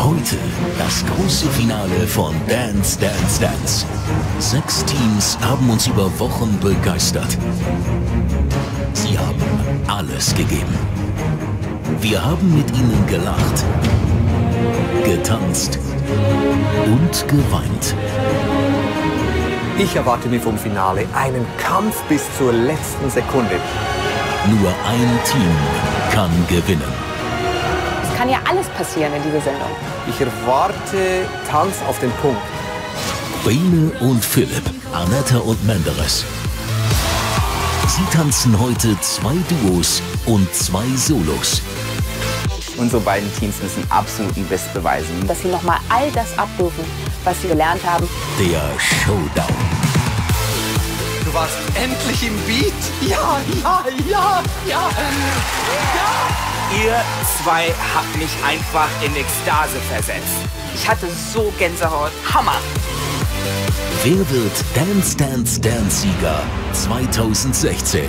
Heute das große Finale von Dance, Dance, Dance. 6 Teams haben uns über Wochen begeistert. Sie haben alles gegeben. Wir haben mit ihnen gelacht, getanzt und geweint. Ich erwarte mir vom Finale einen Kampf bis zur letzten Sekunde. Nur ein Team kann gewinnen. Es kann ja alles passieren in dieser Sendung. Ich erwarte Tanz auf den Punkt. Bene und Philipp, Anetta und Menderes. Sie tanzen heute 2 Duos und 2 Solos. Unsere beiden Teams müssen absoluten Biss beweisen. Dass sie nochmal all das abrufen, was sie gelernt haben. Der Showdown. Du warst endlich im Beat. Ja, ja, ja, ja, ja. Ihr zwei habt mich einfach in Ekstase versetzt. Ich hatte so Gänsehaut. Hammer! Wer wird Dance, Dance, Dance Sieger 2016?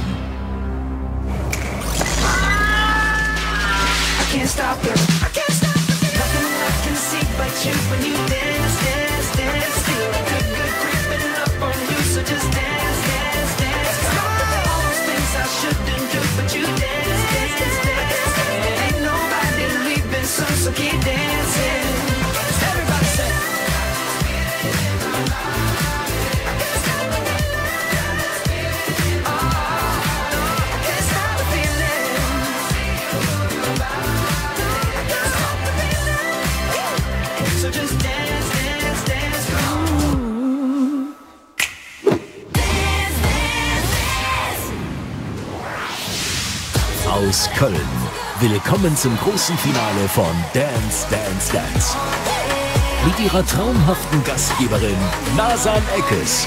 So keep dancing. Everybody say. So just dance, dance, dance, dance, dance. Aus Köln. Willkommen zum großen Finale von Dance, Dance, Dance. Mit ihrer traumhaften Gastgeberin Nazan Eckes.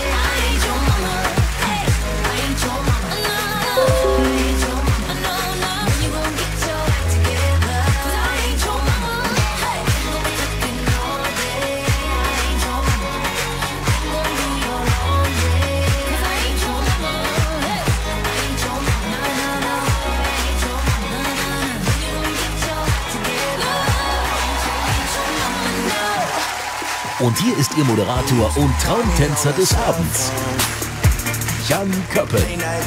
Und hier ist ihr Moderator und Traumtänzer des Abends, Jan Köppen.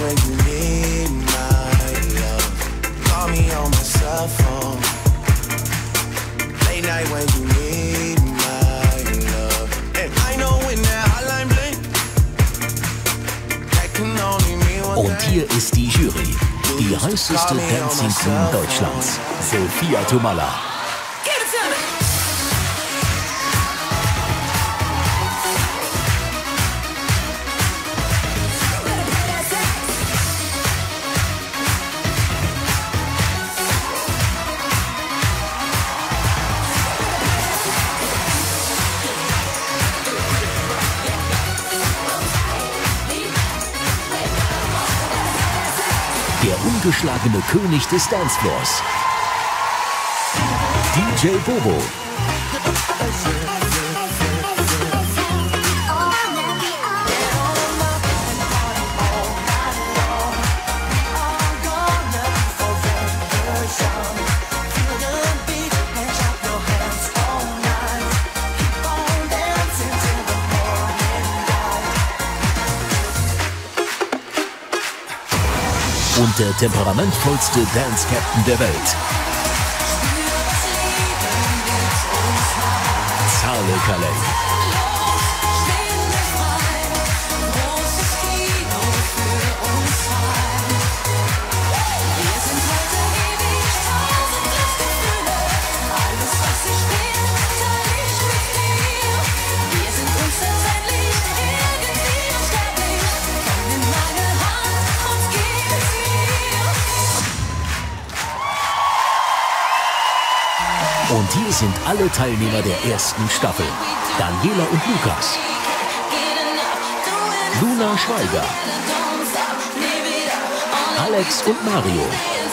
Und hier ist die Jury, die heißeste Dancing Queen Deutschlands, Sophia Tomalla. Der ungeschlagene König des Dancefloors, DJ Bobo. Und der temperamentvollste Dance-Captain der Welt, Zale Calais. Und hier sind alle Teilnehmer der ersten Staffel. Daniela und Lukas. Luna Schweiger. Alex und Mario.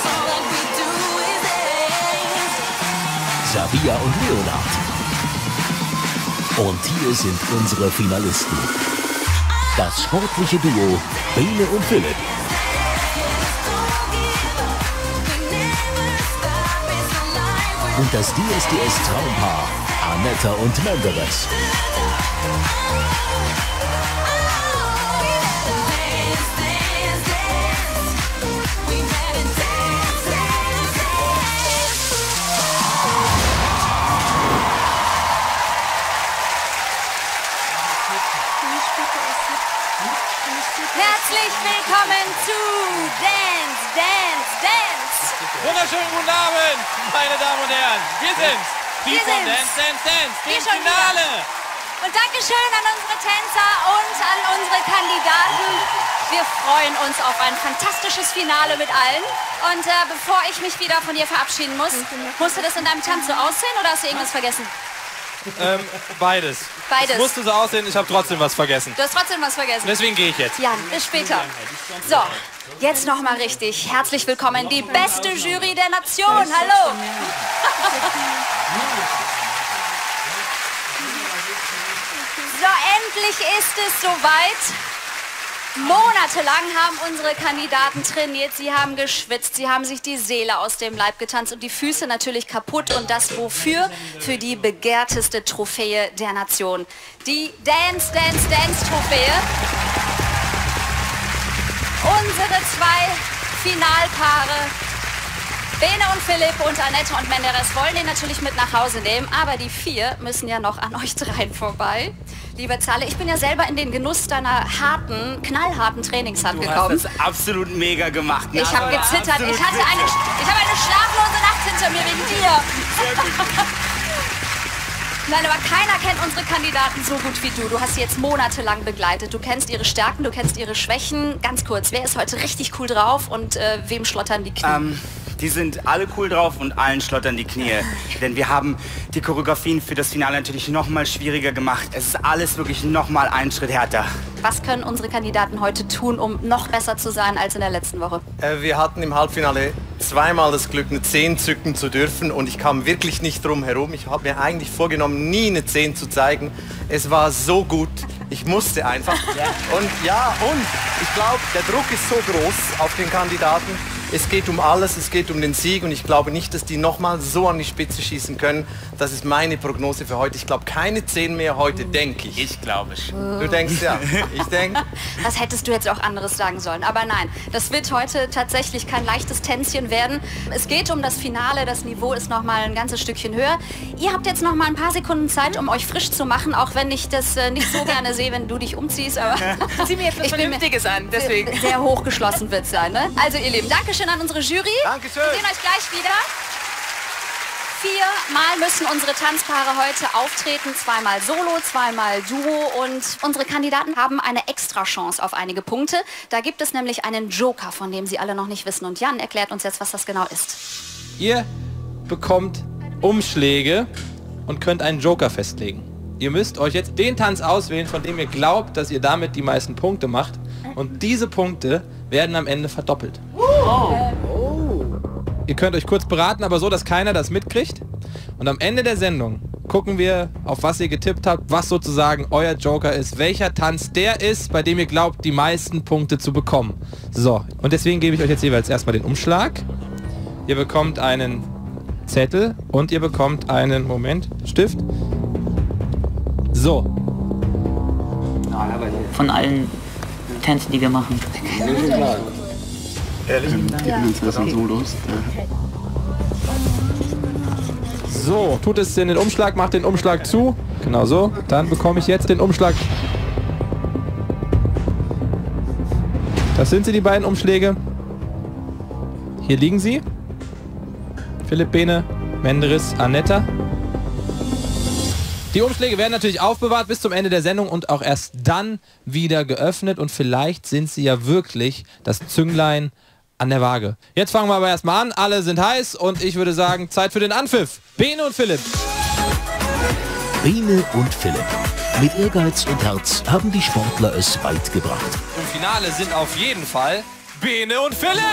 Sabia und Leonard. Und hier sind unsere Finalisten. Das sportliche Duo Bene und Philipp. und das DSDS-Traumpaar Anetta und Menderes. Herzlich willkommen zu Dance, Dance, Dance. Wunderschönen guten Abend, meine Damen und Herren. Wir sind's. Die Wir von sind's. Dance, Dance, Dance. Wir Dem schon Finale. Und Dankeschön an unsere Tänzer und an unsere Kandidaten. Wir freuen uns auf ein fantastisches Finale mit allen. Und bevor ich mich wieder von dir verabschieden muss, musste das in deinem Tanz so aussehen oder hast du irgendwas vergessen? Beides. Beides. Es musste so aussehen, ich habe trotzdem was vergessen. Du hast trotzdem was vergessen. Deswegen gehe ich jetzt. Jan, bis später. So, jetzt nochmal richtig. Herzlich willkommen, die beste Jury der Nation. Hallo. So, endlich ist es soweit. Monatelang haben unsere Kandidaten trainiert, sie haben geschwitzt, sie haben sich die Seele aus dem Leib getanzt und die Füße natürlich kaputt. Und das wofür? Für die begehrteste Trophäe der Nation. Die Dance, Dance, Dance Trophäe. Unsere zwei Finalpaare, Bene und Philipp und Anetta und Menderes, wollen den natürlich mit nach Hause nehmen, aber die 4 müssen ja noch an euch dreien vorbei. Liebe Zahle, ich bin ja selber in den Genuss deiner harten, knallharten Trainingshand gekommen. Du hast das absolut mega gemacht. Ich habe gezittert. Ich habe eine schlaflose Nacht hinter mir wegen dir. Nein, aber keiner kennt unsere Kandidaten so gut wie du. Du hast sie jetzt monatelang begleitet. Du kennst ihre Stärken, du kennst ihre Schwächen. Ganz kurz, wer ist heute richtig cool drauf und wem schlottern die Knie? Die sind alle cool drauf und allen schlottern die Knie. Denn wir haben die Choreografien für das Finale natürlich noch mal schwieriger gemacht. Es ist alles wirklich noch mal einen Schritt härter. Was können unsere Kandidaten heute tun, um noch besser zu sein als in der letzten Woche? Wir hatten im Halbfinale zweimal das Glück, eine 10 zücken zu dürfen und ich kam wirklich nicht drum herum. Ich habe mir eigentlich vorgenommen, nie eine 10 zu zeigen. Es war so gut, ich musste einfach. Und ich glaube, der Druck ist so groß auf den Kandidaten. Es geht um alles, es geht um den Sieg und ich glaube nicht, dass die nochmal so an die Spitze schießen können. Das ist meine Prognose für heute. Ich glaube keine 10 mehr heute, denke ich. Ich glaube schon. Du denkst ja, ich denke. Was hättest du jetzt auch anderes sagen sollen? Aber nein, das wird heute tatsächlich kein leichtes Tänzchen werden. Es geht um das Finale, das Niveau ist noch mal ein ganzes Stückchen höher. Ihr habt jetzt noch mal ein paar Sekunden Zeit, um euch frisch zu machen, auch wenn ich das nicht so gerne sehe, wenn du dich umziehst. Aber Zieh mir jetzt was Vernünftiges an, deswegen. Sehr hochgeschlossen wird es sein. Ne? Also ihr Lieben, Dankeschön an unsere Jury. Dankeschön. Wir sehen euch gleich wieder. 4-mal müssen unsere Tanzpaare heute auftreten, 2-mal Solo, 2-mal Duo und unsere Kandidaten haben eine Extra-Chance auf einige Punkte. Da gibt es nämlich einen Joker, von dem sie alle noch nicht wissen und Jan erklärt uns jetzt, was das genau ist. Ihr bekommt Umschläge und könnt einen Joker festlegen. Ihr müsst euch jetzt den Tanz auswählen, von dem ihr glaubt, dass ihr damit die meisten Punkte macht. Und diese Punkte werden am Ende verdoppelt. Ihr könnt euch kurz beraten, aber so, dass keiner das mitkriegt. Und am Ende der Sendung gucken wir, auf was ihr getippt habt, was sozusagen euer Joker ist, welcher Tanz der ist, bei dem ihr glaubt, die meisten Punkte zu bekommen. So, und deswegen gebe ich euch jetzt jeweils erstmal den Umschlag. Ihr bekommt einen Zettel und ihr bekommt einen, Stift. So. Von allen Tänzen, die wir machen. So, tut es in den Umschlag, macht den Umschlag zu. Genau so. Dann bekomme ich jetzt den Umschlag. Das sind sie, die beiden Umschläge. Hier liegen sie. Philipp, Bene, Menderes, Anetta. Die Umschläge werden natürlich aufbewahrt bis zum Ende der Sendung und auch erst dann wieder geöffnet. Und vielleicht sind sie ja wirklich das Zünglein an der Waage. Jetzt fangen wir aber erstmal an. Alle sind heiß und ich würde sagen, Zeit für den Anpfiff. Bene und Philipp. Bene und Philipp. Mit Ehrgeiz und Herz haben die Sportler es weit gebracht. Im Finale sind auf jeden Fall Bene und Philipp.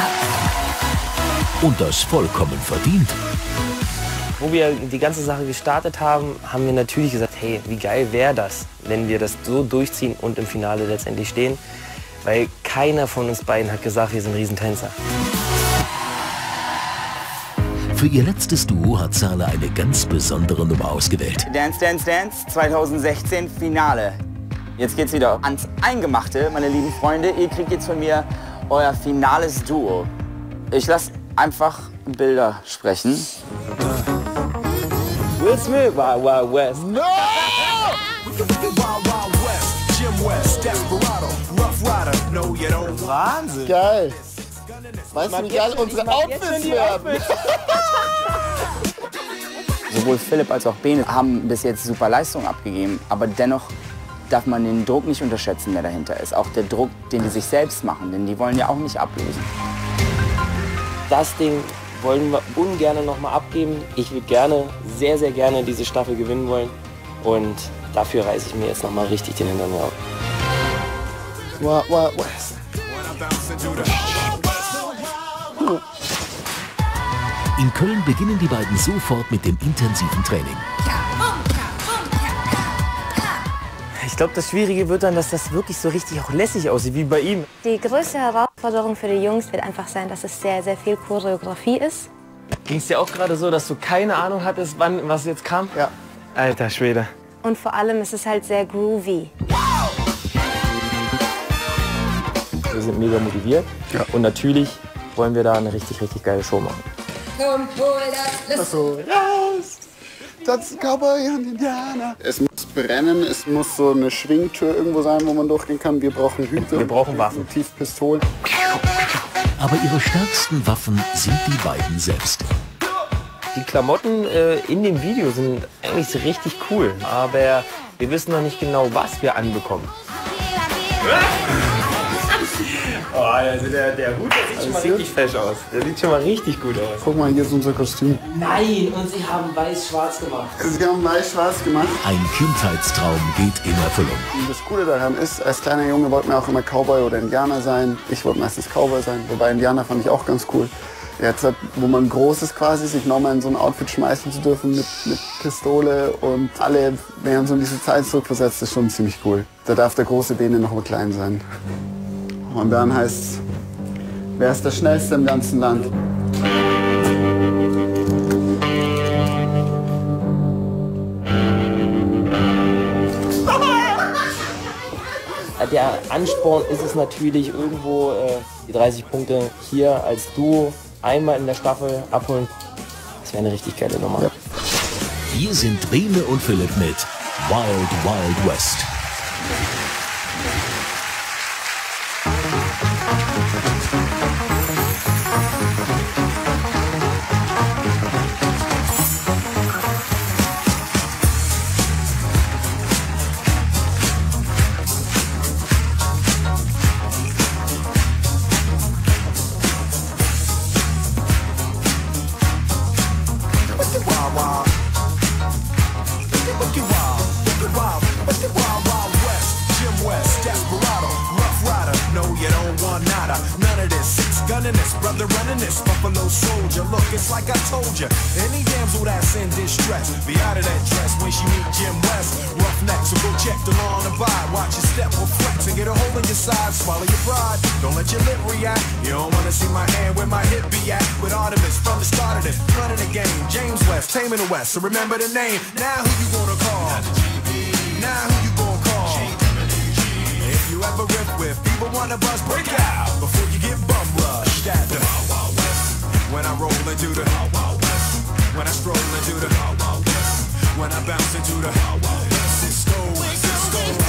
Und das vollkommen verdient. Wo wir die ganze Sache gestartet haben, haben wir natürlich gesagt, hey, wie geil wäre das, wenn wir das so durchziehen und im Finale letztendlich stehen. Weil keiner von uns beiden hat gesagt, wir sind Riesentänzer. Für Für ihr letztes Duo hat Zala eine ganz besondere Nummer ausgewählt. Dance, Dance, Dance 2016 Finale. Jetzt geht's wieder ans Eingemachte, meine lieben Freunde. Ihr kriegt jetzt von mir euer finales Duo. Ich lasse einfach Bilder sprechen. Will Smith, Wild Wild West. No! Wahnsinn. Geil. Weißt du, wie geil unsere Outfits werden? Sowohl Philipp als auch Bene haben bis jetzt super Leistung abgegeben, aber dennoch darf man den Druck nicht unterschätzen, der dahinter ist. Auch der Druck, den die sich selbst machen, denn die wollen ja auch nicht ablösen. Das Ding wollen wir ungern noch mal abgeben. Ich würde gerne, sehr, sehr gerne diese Staffel gewinnen wollen. Und dafür reiße ich mir jetzt noch mal richtig den Hintern auf. Wild Wild West. In Köln beginnen die beiden sofort mit dem intensiven Training. Ich glaube, das Schwierige wird dann, dass das wirklich so richtig auch lässig aussieht, wie bei ihm. Die größte Herausforderung für die Jungs wird einfach sein, dass es sehr, sehr viel Choreografie ist. Ging es dir auch gerade so, dass du keine Ahnung hattest, wann was jetzt kam? Ja. Alter Schwede. Und vor allem ist es halt sehr groovy. Wir sind mega motiviert. Ja. Und natürlich wollen wir da eine richtig, richtig geile Show machen. Komm, hol das So, raus! Das ist Cowboy und Indianer. Es muss brennen, es muss so eine Schwingtür irgendwo sein, wo man durchgehen kann. Wir brauchen Hüte. Wir brauchen Waffen. Tiefpistolen. Aber ihre stärksten Waffen sind die beiden selbst. Die Klamotten in dem Video sind eigentlich so richtig cool. Aber wir wissen noch nicht genau, was wir anbekommen. Oh, also der Hut sieht schon mal richtig fresh aus. Der sieht schon mal richtig gut aus. Guck mal, hier ist unser Kostüm. Nein, und sie haben weiß-schwarz gemacht. Sie haben weiß-schwarz gemacht. Ein Kindheitstraum geht in Erfüllung. Und das Coole daran ist, als kleiner Junge wollte man auch immer Cowboy oder Indianer sein. Ich wollte meistens Cowboy sein, wobei Indianer fand ich auch ganz cool. Jetzt, wo man groß ist quasi, sich nochmal in so ein Outfit schmeißen zu dürfen mit Pistole und alle werden so in diese Zeit zurückversetzt, ist schon ziemlich cool. Da darf der große Bene noch mal klein sein. Und dann heißt es, wer ist der Schnellste im ganzen Land? Der Ansporn ist es natürlich irgendwo, die 30 Punkte hier als Duo einmal in der Staffel abholen. Das wäre eine richtig geile Nummer. Ja. Hier sind Bene und Philipp mit Wild Wild West. So remember the name. Now who you gonna call? Now who you gonna call? If you ever riff with people wanna buzz, break out before you get bum rushed at the Wild Wild West. When I roll into the Wild Wild West. When I stroll into the Wild Wild West. When I bounce into the Wild Wild West. Cisco, Cisco.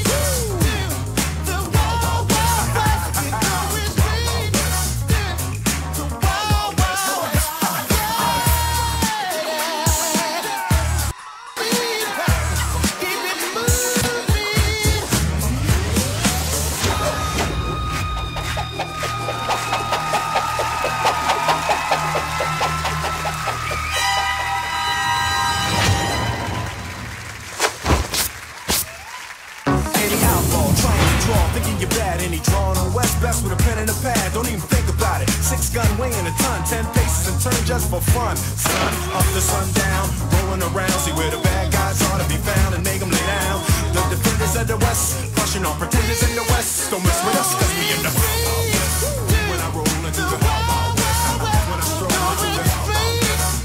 Just for fun, sun up to sundown, rolling around, see where the bad guys ought to be found and make them lay down. The defenders of the West, crushing on pretenders in the West. Don't mess with us, cause we in the Wild Wild West. When I roll into the Wild Wild West, when I stroll into the Wild Wild West.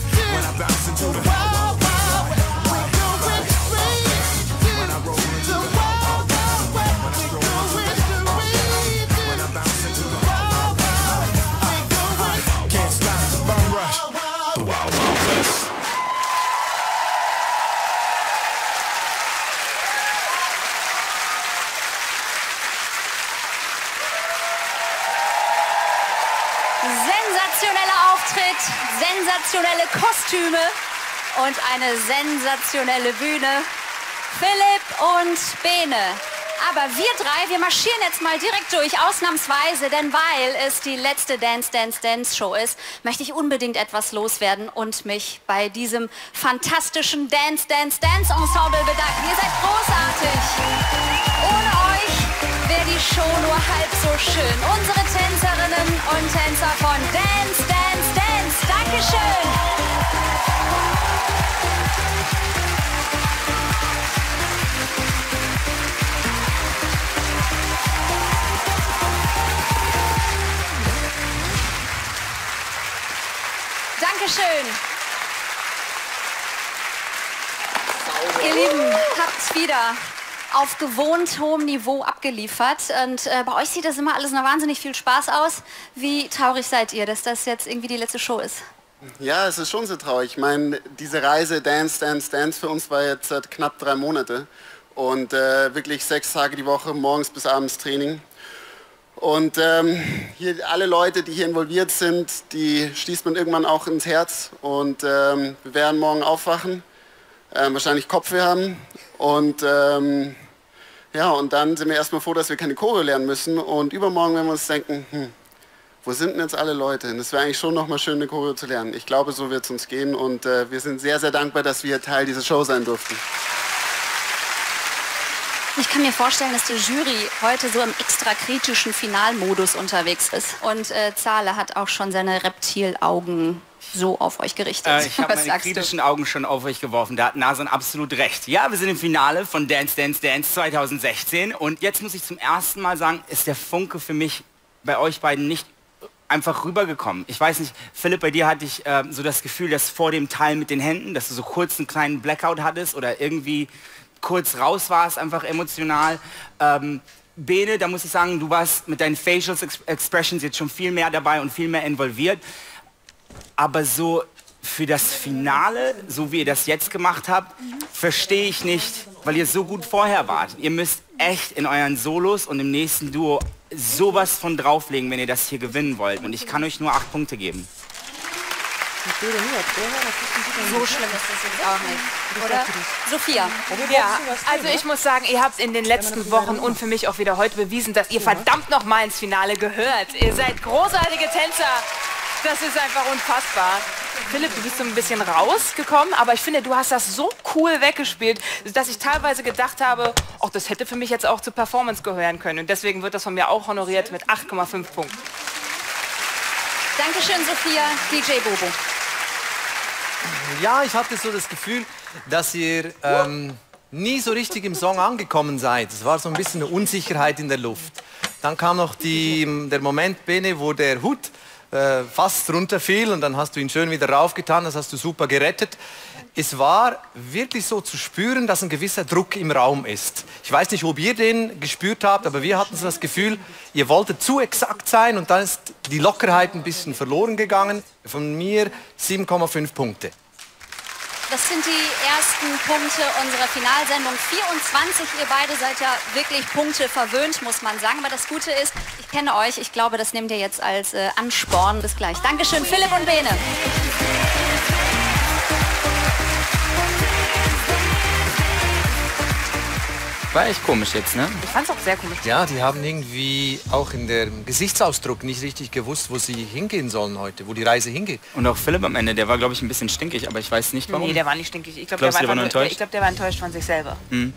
Sensationeller Auftritt, sensationelle Kostüme und eine sensationelle Bühne. Philipp und Bene. Aber wir drei, wir marschieren jetzt mal direkt durch, ausnahmsweise, denn weil es die letzte Dance Show ist, möchte ich unbedingt etwas loswerden und mich bei diesem fantastischen Dance Ensemble bedanken. Ihr seid großartig. Ohne euch wäre die Show nur halb so schön. Unsere Tänzerinnen und Tänzer von Dance. Dankeschön. Dankeschön. Ihr Lieben, habt wieder auf gewohnt hohem Niveau abgeliefert. Und bei euch sieht das immer alles noch wahnsinnig viel Spaß aus. Wie traurig seid ihr, dass das jetzt irgendwie die letzte Show ist? Ja, es ist schon so traurig. Ich meine, diese Reise Dance für uns war jetzt seit knapp 3 Monate. Und wirklich 6 Tage die Woche, morgens bis abends Training. Und hier alle Leute, die hier involviert sind, die schließt man irgendwann auch ins Herz. Und wir werden morgen aufwachen, wahrscheinlich Kopfweh haben. Und ja, und dann sind wir erstmal froh, dass wir keine Choreo lernen müssen. Und übermorgen werden wir uns denken, wo sind denn jetzt alle Leute? Und es wäre eigentlich schon nochmal schön, eine Choreo zu lernen. Ich glaube, so wird es uns gehen. Und wir sind sehr, sehr dankbar, dass wir Teil dieser Show sein durften. Ich kann mir vorstellen, dass die Jury heute so im extra kritischen Finalmodus unterwegs ist. Und Zale hat auch schon seine Reptilaugen so auf euch gerichtet. Ich habe meine kritischen Augen schon auf euch geworfen. Da hat Nasan absolut recht. Ja, wir sind im Finale von Dance 2016. Und jetzt muss ich zum ersten Mal sagen, ist der Funke für mich bei euch beiden nicht einfach rübergekommen. Ich weiß nicht, Philipp, bei dir hatte ich so das Gefühl, dass vor dem Teil mit den Händen, dass du so kurz einen kleinen Blackout hattest oder irgendwie kurz raus warst, einfach emotional. Bene, da muss ich sagen, du warst mit deinen Facial Expressions jetzt schon viel mehr dabei und viel mehr involviert. Aber so für das Finale, so wie ihr das jetzt gemacht habt, verstehe ich nicht, weil ihr so gut vorher wart. Ihr müsst echt in euren Solos und im nächsten Duo sowas von drauflegen, wenn ihr das hier gewinnen wollt. Und ich kann euch nur 8 Punkte geben. So schlimm ist das jetzt auch nicht, oder? Sophia. Ja, also ich muss sagen, ihr habt in den letzten Wochen und für mich auch wieder heute bewiesen, dass ihr verdammt noch mal ins Finale gehört. Ihr seid großartige Tänzer. Das ist einfach unfassbar. Philipp, du bist so ein bisschen rausgekommen, aber ich finde, du hast das so cool weggespielt, dass ich teilweise gedacht habe, ach, das hätte für mich jetzt auch zur Performance gehören können. Und deswegen wird das von mir auch honoriert mit 8,5 Punkten. Dankeschön, Sophia. DJ Bobo. Ja, ich hatte so das Gefühl, dass ihr nie so richtig im Song angekommen seid. Es war so ein bisschen eine Unsicherheit in der Luft. Dann kam noch der Moment, Bene, wo der Hut fast runterfiel und dann hast du ihn schön wieder raufgetan, das hast du super gerettet. Es war wirklich so zu spüren, dass ein gewisser Druck im Raum ist. Ich weiß nicht, ob ihr den gespürt habt, aber wir hatten so das Gefühl, ihr wolltet zu exakt sein und dann ist die Lockerheit ein bisschen verloren gegangen. Von mir 7,5 Punkte. Das sind die ersten Punkte unserer Finalsendung 24. Ihr beide seid ja wirklich Punkte verwöhnt, muss man sagen. Aber das Gute ist, ich kenne euch. Ich glaube, das nehmt ihr jetzt als Ansporn. Bis gleich. Dankeschön, Philipp und Bene. War echt komisch jetzt, ne? Ich fand's auch sehr komisch. Ja, die haben irgendwie auch in dem Gesichtsausdruck nicht richtig gewusst, wo sie hingehen sollen heute, wo die Reise hingeht. Und auch Philipp am Ende, der war, glaube ich, ein bisschen stinkig, aber ich weiß nicht warum. Nee, der war nicht stinkig. Ich glaube, der war enttäuscht von sich selber. Mhm.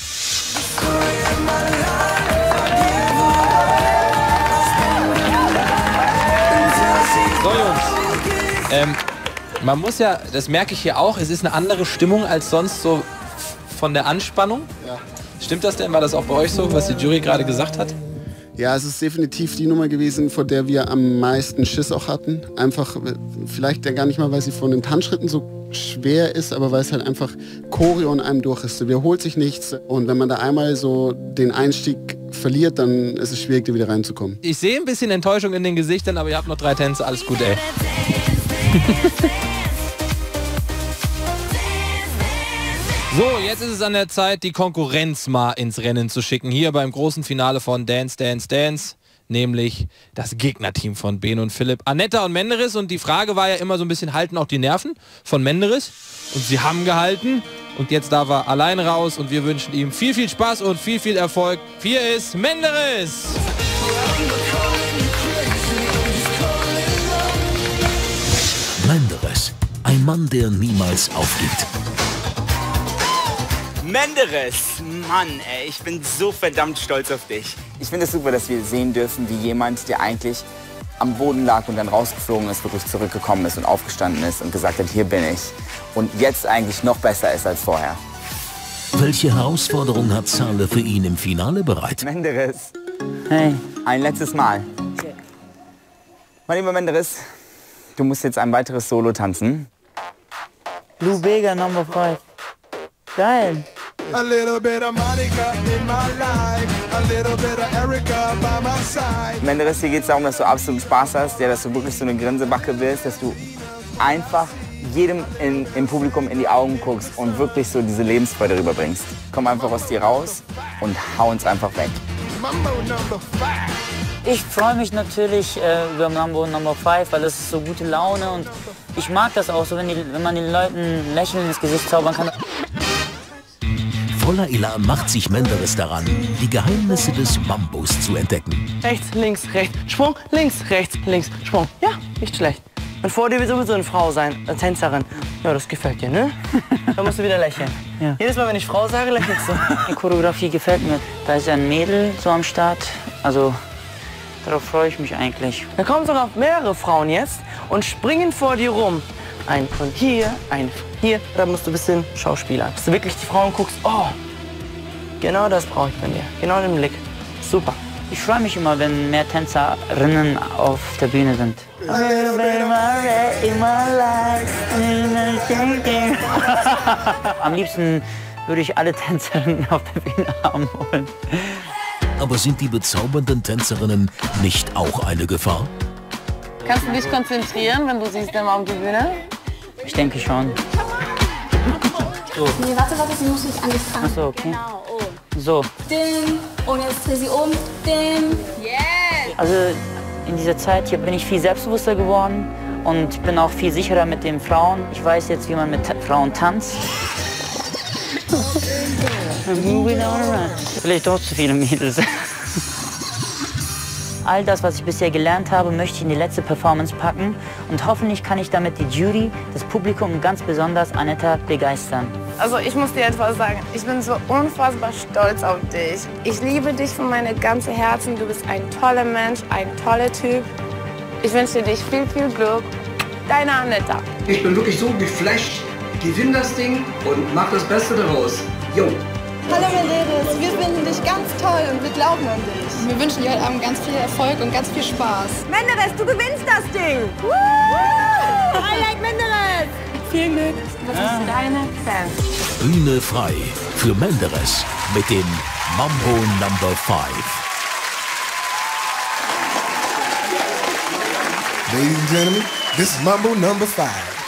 So, Jungs. Man muss ja, das merke ich hier auch, es ist eine andere Stimmung als sonst so von der Anspannung. Ja. Stimmt das denn? War das auch bei euch so, was die Jury gerade gesagt hat? Ja, es ist definitiv die Nummer gewesen, vor der wir am meisten Schiss auch hatten. Einfach, vielleicht ja gar nicht mal, weil sie von den Tanzschritten so schwer ist, aber weil es halt einfach Choreo in einem durch ist. Wiederholt sich nichts und wenn man da einmal so den Einstieg verliert, dann ist es schwierig, da wieder reinzukommen. Ich sehe ein bisschen Enttäuschung in den Gesichtern, aber ihr habt noch 3 Tänze, alles gut, ey. So, jetzt ist es an der Zeit, die Konkurrenz mal ins Rennen zu schicken. Hier beim großen Finale von Dance, Dance, Dance. Nämlich das Gegnerteam von Ben und Philipp. Anetta und Menderes. Und die Frage war ja immer so ein bisschen, halten auch die Nerven von Menderes? Und sie haben gehalten. Und jetzt darf er allein raus. Und wir wünschen ihm viel, viel Spaß und viel, viel Erfolg. Hier ist Menderes. Menderes, ein Mann, der niemals aufgibt. Menderes, Mann, ey, ich bin so verdammt stolz auf dich. Ich finde es super, dass wir sehen dürfen, wie jemand, der eigentlich am Boden lag und dann rausgeflogen ist, wirklich zurückgekommen ist und aufgestanden ist und gesagt hat, hier bin ich. Und jetzt eigentlich noch besser ist als vorher. Welche Herausforderung hat Saleh für ihn im Finale bereit? Menderes, hey, ein letztes Mal. Mein lieber Menderes, du musst jetzt ein weiteres Solo tanzen. Blue Vega Number 5. Geil. A little bit of Monica in my life, a little bit of Erica by my side. Menderes, hier geht es darum, dass du absolut Spaß hast, ja, dass du wirklich so eine Grinsebacke bist, dass du einfach jedem im Publikum in die Augen guckst und wirklich so diese Lebensfreude rüberbringst. Komm einfach aus dir raus und hau uns einfach weg. Mambo number 5. Ich freue mich natürlich über Mambo Number 5, weil das ist so gute Laune und ich mag das auch so, wenn man den Leuten Lächeln ins Gesicht zaubern kann. Voller Elan macht sich Menderes daran, die Geheimnisse des Mambos zu entdecken. Rechts, links, Sprung, links, rechts, links, Sprung. Ja, nicht schlecht. Und vor dir wird sowieso eine Frau sein, eine Tänzerin. Ja, das gefällt dir, ne? Da musst du wieder lächeln. Ja. Jedes Mal, wenn ich Frau sage, lächelst du. Die Choreografie gefällt mir. Da ist ein Mädel so am Start. Also, darauf freue ich mich eigentlich. Da kommen sogar mehrere Frauen jetzt und springen vor dir rum. Ein von hier, ein von hier. Da musst du ein bisschen schauspielern. Dass du wirklich die Frauen guckst, oh, genau das brauche ich bei mir. Genau den Blick. Super. Ich freue mich immer, wenn mehr Tänzerinnen auf der Bühne sind. Am liebsten würde ich alle Tänzerinnen auf der Bühne haben wollen. Aber sind die bezaubernden Tänzerinnen nicht auch eine Gefahr? Kannst du dich konzentrieren, wenn du siehst immer auf die Bühne? Ich denke schon. So. Nee, warte, sie muss nicht angefangen. Achso, okay. Genau, oh. So. Dim. Und jetzt dreh sie um. Dim. Yes. Also in dieser Zeit hier bin ich viel selbstbewusster geworden und bin auch viel sicherer mit den Frauen. Ich weiß jetzt, wie man mit Frauen tanzt. Vielleicht doch zu viele Mädels. All das, was ich bisher gelernt habe, möchte ich in die letzte Performance packen und hoffentlich kann ich damit die Jury, das Publikum und ganz besonders Anetta begeistern. Also ich muss dir etwas sagen, ich bin so unfassbar stolz auf dich. Ich liebe dich von meinem ganzen Herzen, du bist ein toller Mensch, ein toller Typ. Ich wünsche dir viel, viel Glück. Deine Anetta. Ich bin wirklich so geflasht, gewinn das Ding und mach das Beste daraus. Jo. Hallo Menderes, wir finden dich ganz toll und wir glauben an dich. Wir wünschen dir heute Abend ganz viel Erfolg und ganz viel Spaß. Menderes, du gewinnst das Ding! Woo! Highlight Menderes! Viel Glück, das ist deine Fans. Bühne frei für Menderes mit dem Mambo Number 5. Ladies and gentlemen, this is Mambo number 5.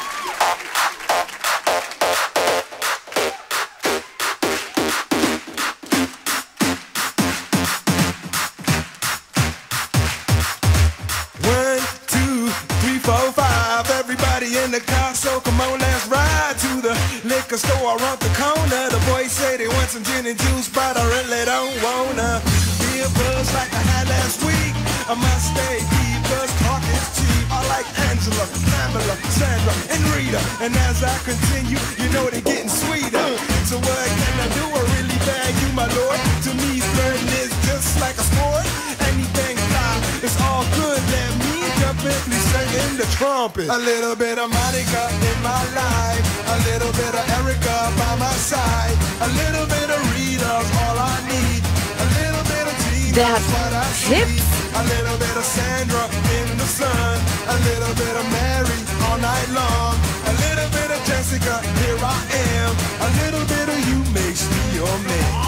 In the car, so come on, let's ride to the liquor store around the corner. The boys say they want some gin and juice, but I really don't wanna be a buzz like I had last week. I must stay deep, cause talk is cheap. I like Angela, Pamela, Sandra, and Rita. And as I continue, you know they're getting sweeter. So what can I do? I really bag you, my lord. To me, flirting is just like a sport. Anything fly, it's all good. Let me jump in, please sing in the trumpet. A little bit of Monica in my life, a little bit of Erica by my side, a little bit of Rita's all I need, a little bit of Tina's what I see, a little bit of Sandra in the sun, a little bit of Mary all night long, a little bit of Jessica, here I am, a little bit of you makes me your man.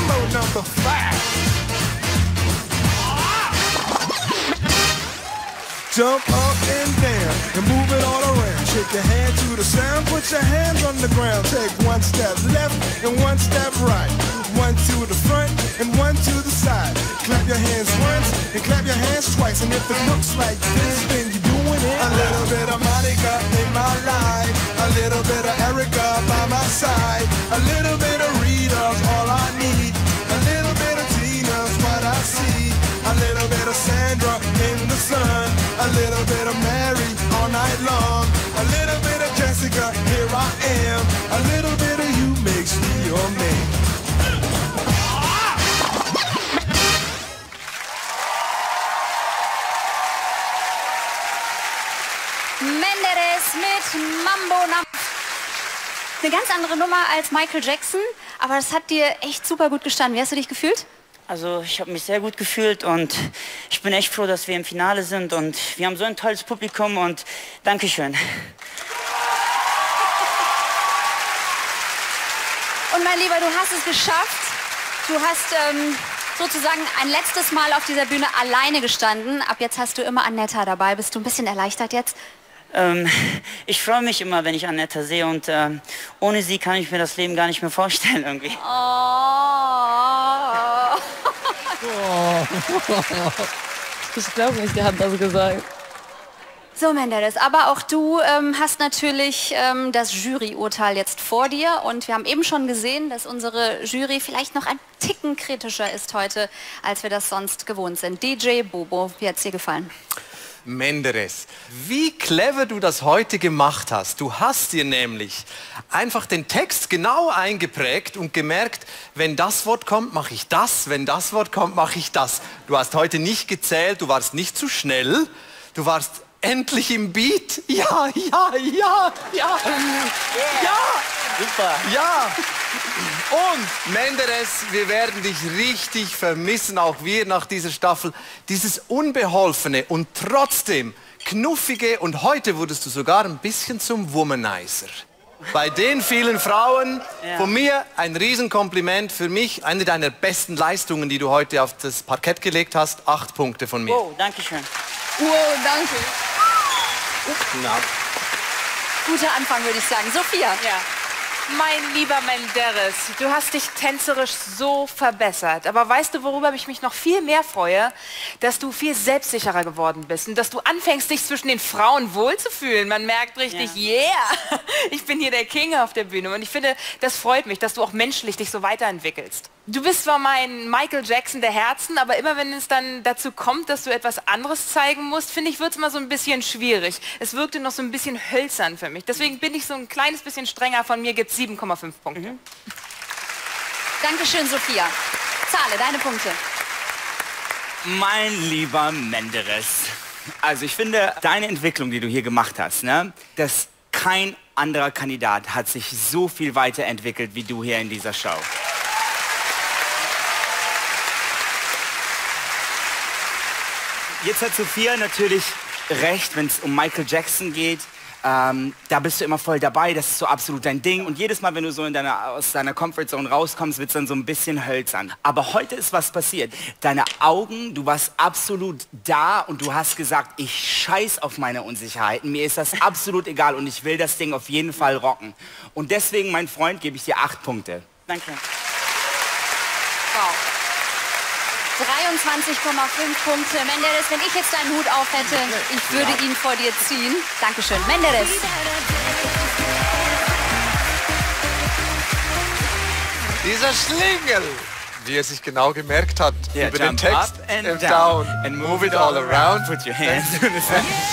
Mambo number 5. Jump up and down and move it all around. Shake your hand to the sound, put your hands on the ground. Take one step left and one step right. One to the front and one to the side. Clap your hands once and clap your hands twice. And if it looks like this, then you're doing it. A little bit of Monica in my life. A little bit of Erica by my side. A little bit of Rita's all I need. A little bit of Tina's what I see. A little bit of Sandra in the sun. A little bit of Mary all night long. A little bit of Jessica, here I am. A little bit of you makes me your man. Menderes mit Mambo Number 5. Eine ganz andere Nummer als Michael Jackson, aber das hat dir echt super gut gestanden. Wie hast du dich gefühlt? Also ich habe mich sehr gut gefühlt und ich bin echt froh, dass wir im Finale sind und wir haben so ein tolles Publikum und Dankeschön. Und mein Lieber, du hast es geschafft. Du hast sozusagen ein letztes Mal auf dieser Bühne alleine gestanden. Ab jetzt hast du immer Annetta dabei. Bist du ein bisschen erleichtert jetzt? Ich freue mich immer, wenn ich Annetta sehe und ohne sie kann ich mir das Leben gar nicht mehr vorstellen irgendwie. Ich glaube nicht, der hat das gesagt. So, Menderes, aber auch du hast natürlich das Juryurteil jetzt vor dir und wir haben eben schon gesehen, dass unsere Jury vielleicht noch ein Ticken kritischer ist heute, als wir das sonst gewohnt sind. DJ Bobo, wie hat es dir gefallen? Menderes, wie clever du das heute gemacht hast. Du hast dir nämlich einfach den Text genau eingeprägt und gemerkt, wenn das Wort kommt, mache ich das, wenn das Wort kommt, mache ich das. Du hast heute nicht gezählt, du warst nicht zu schnell, du warst endlich im Beat. Ja, ja, ja, ja, ja, super, ja. Und Menderes, wir werden dich richtig vermissen, auch wir nach dieser Staffel. Dieses unbeholfene und trotzdem knuffige und heute wurdest du sogar ein bisschen zum Womanizer. Bei den vielen Frauen, von mir ein Riesenkompliment, für mich eine deiner besten Leistungen, die du heute auf das Parkett gelegt hast. 8 Punkte von mir. Wow, danke schön. Wow, danke. Na. Guter Anfang, würde ich sagen. Sophia. Ja. Mein lieber Menderes, du hast dich tänzerisch so verbessert. Aber weißt du, worüber ich mich noch viel mehr freue? Dass du viel selbstsicherer geworden bist und dass du anfängst, dich zwischen den Frauen wohlzufühlen. Man merkt richtig, yeah, ich bin hier der King auf der Bühne. Und ich finde, das freut mich, dass du auch menschlich dich so weiterentwickelst. Du bist zwar mein Michael Jackson der Herzen, aber immer wenn es dann dazu kommt, dass du etwas anderes zeigen musst, finde ich, wird es mal so ein bisschen schwierig. Es wirkte noch so ein bisschen hölzern für mich. Deswegen bin ich so ein kleines bisschen strenger. Von mir gibt es 7,5 Punkte. Dankeschön, Sophia. Zahle, deine Punkte. Mein lieber Menderes, also ich finde, deine Entwicklung, die du hier gemacht hast, ne, dass kein anderer Kandidat hat sich so viel weiterentwickelt wie du hier in dieser Show. Jetzt hat Sophia natürlich recht, wenn es um Michael Jackson geht. Da bist du immer voll dabei, das ist so absolut dein Ding. Und jedes Mal, wenn du so aus deiner Comfortzone rauskommst, wird es dann so ein bisschen hölzern. Aber heute ist was passiert. Deine Augen, du warst absolut da und du hast gesagt, ich scheiß auf meine Unsicherheiten. Mir ist das absolut egal und ich will das Ding auf jeden Fall rocken. Und deswegen, mein Freund, gebe ich dir 8 Punkte. Danke. Wow. 23,5 Punkte. Menderes, wenn ich jetzt deinen Hut auf hätte, ich würde ihn vor dir ziehen. Dankeschön. Menderes. Dieser Schlingel, wie er sich genau gemerkt hat, Yeah, über den jump Text. up and down. And move it all around. Put your hands in the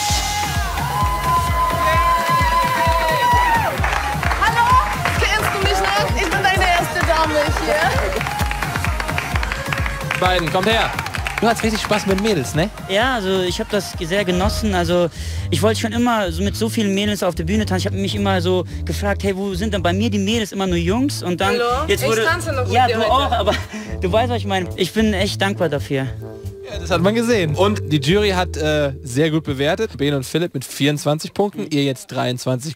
Hallo, kennst du mich noch? Ich bin deine erste Dame hier. Beiden, kommt her. Du hast richtig Spaß mit Mädels, ne? Ja, also ich habe das sehr genossen. Also ich wollte schon immer so mit so vielen Mädels auf der Bühne tanzen. Ich habe mich immer so gefragt, hey, wo sind denn bei mir die Mädels immer nur Jungs? Und dann Hallo? jetzt wurde, Ich tanze noch mit ja, dir du heute. auch, aber du weißt, was ich meine. Ich bin echt dankbar dafür. Ja, das hat man gesehen. Und die Jury hat sehr gut bewertet. Ben und Philipp mit 24 Punkten, ihr jetzt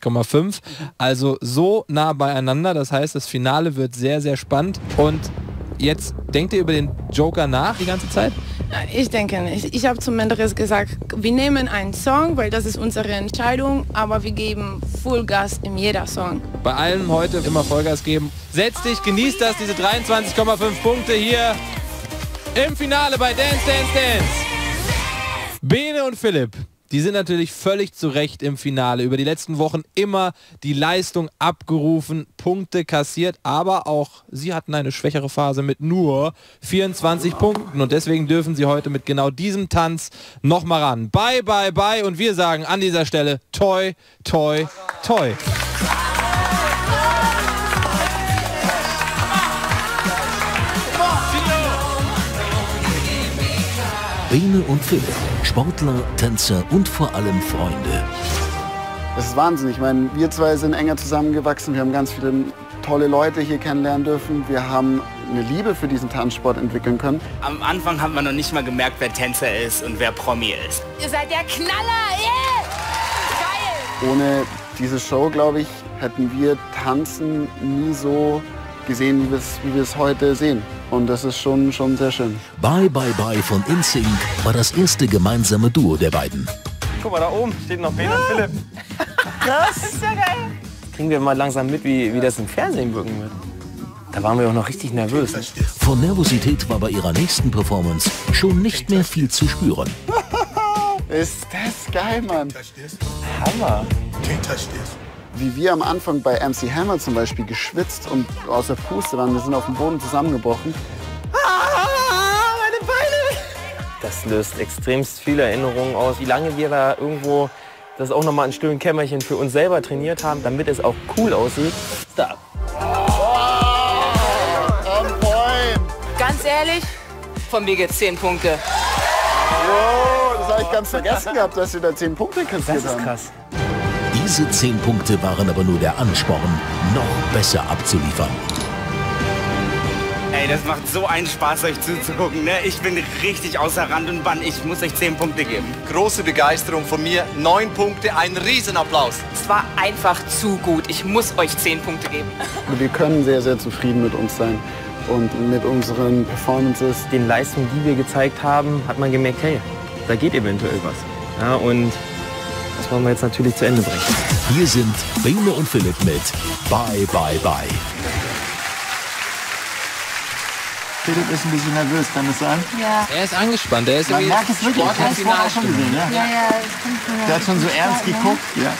23,5. Also so nah beieinander. Das heißt, das Finale wird sehr, sehr spannend. Und Jetzt denkt ihr über den Joker nach die ganze Zeit? Ich denke nicht. Ich habe zumindest gesagt, wir nehmen einen Song, weil das ist unsere Entscheidung, aber wir geben Vollgas in jeder Song. Bei allem heute immer Vollgas geben. Setz dich, genieß das, diese 23,5 Punkte hier im Finale bei Dance, Dance, Dance. Bene und Philipp, die sind natürlich völlig zu Recht im Finale. Über die letzten Wochen immer die Leistung abgerufen, Punkte kassiert, aber auch sie hatten eine schwächere Phase mit nur 24 Punkten und deswegen dürfen sie heute mit genau diesem Tanz nochmal ran. Bye, bye, bye und wir sagen an dieser Stelle toi, toi, toi. Bene und Philipp, Sportler, Tänzer und vor allem Freunde. Das ist Wahnsinn. Ich meine, wir zwei sind enger zusammengewachsen. Wir haben ganz viele tolle Leute hier kennenlernen dürfen. Wir haben eine Liebe für diesen Tanzsport entwickeln können. Am Anfang hat man noch nicht mal gemerkt, wer Tänzer ist und wer Promi ist. Ihr seid der Knaller! Yeah! Geil! Ohne diese Show, glaube ich, hätten wir Tanzen nie so gesehen, wie wir es heute sehen. Und das ist schon sehr schön. Bye Bye Bye von InSync war das erste gemeinsame Duo der beiden. Guck mal, da oben steht noch Bene und Philipp. Krass. Das ist ja geil. Kriegen wir mal langsam mit, wie das im Fernsehen wirken wird. Da waren wir auch noch richtig nervös. Von Nervosität war bei ihrer nächsten Performance schon nicht mehr viel zu spüren. Ist das geil, Mann. Hammer. Wie wir am Anfang bei MC Hammer zum Beispiel geschwitzt und aus der Puste waren. Wir sind auf dem Boden zusammengebrochen. Meine Beine! Das löst extremst viele Erinnerungen aus. Wie lange wir da irgendwo das auch nochmal in stillen Kämmerchen für uns selber trainiert haben, damit es auch cool aussieht. Stop. On point. Ganz ehrlich, von mir geht's 10 Punkte. Wow, das habe ich ganz vergessen gehabt, dass wir da 10 Punkte kassiert haben. Das ist krass. Diese 10 Punkte waren aber nur der Ansporn, noch besser abzuliefern. Ey, das macht so einen Spaß, euch zuzugucken. Ne? Ich bin richtig außer Rand und Band. Ich muss euch 10 Punkte geben. Große Begeisterung von mir, 9 Punkte, ein Riesenapplaus. Es war einfach zu gut. Ich muss euch 10 Punkte geben. Wir können sehr zufrieden mit uns sein und mit unseren Performances. Den Leistungen, die wir gezeigt haben, hat man gemerkt, hey, da geht eventuell was. Ja, und das wollen wir jetzt natürlich zu Ende bringen. Hier sind Bene und Philipp mit Bye Bye Bye. Philipp ist ein bisschen nervös, kann das sein? Ja. Er ist angespannt, er ist Man merkt es wirklich, Sport- ich habe es vorher schon gesehen, ja? Ja, das kommt von Der hat schon so ernst geguckt, ja.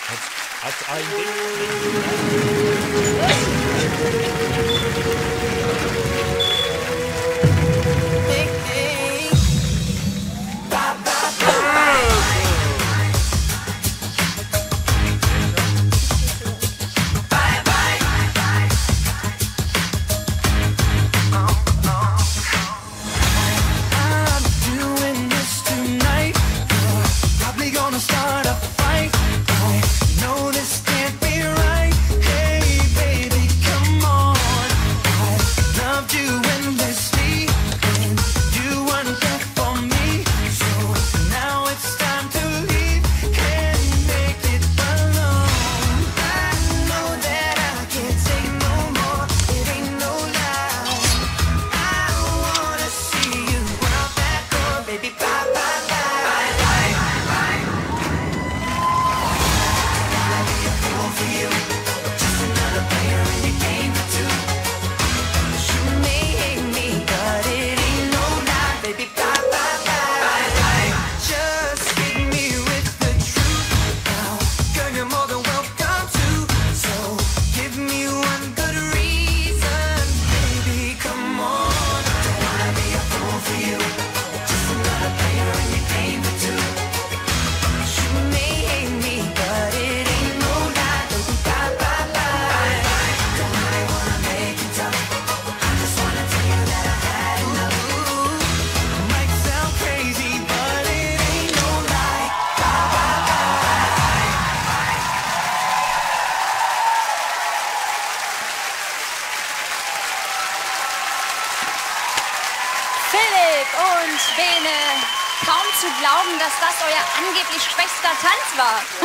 Philipp und Bene, kaum zu glauben, dass das euer angeblich schwächster Tanz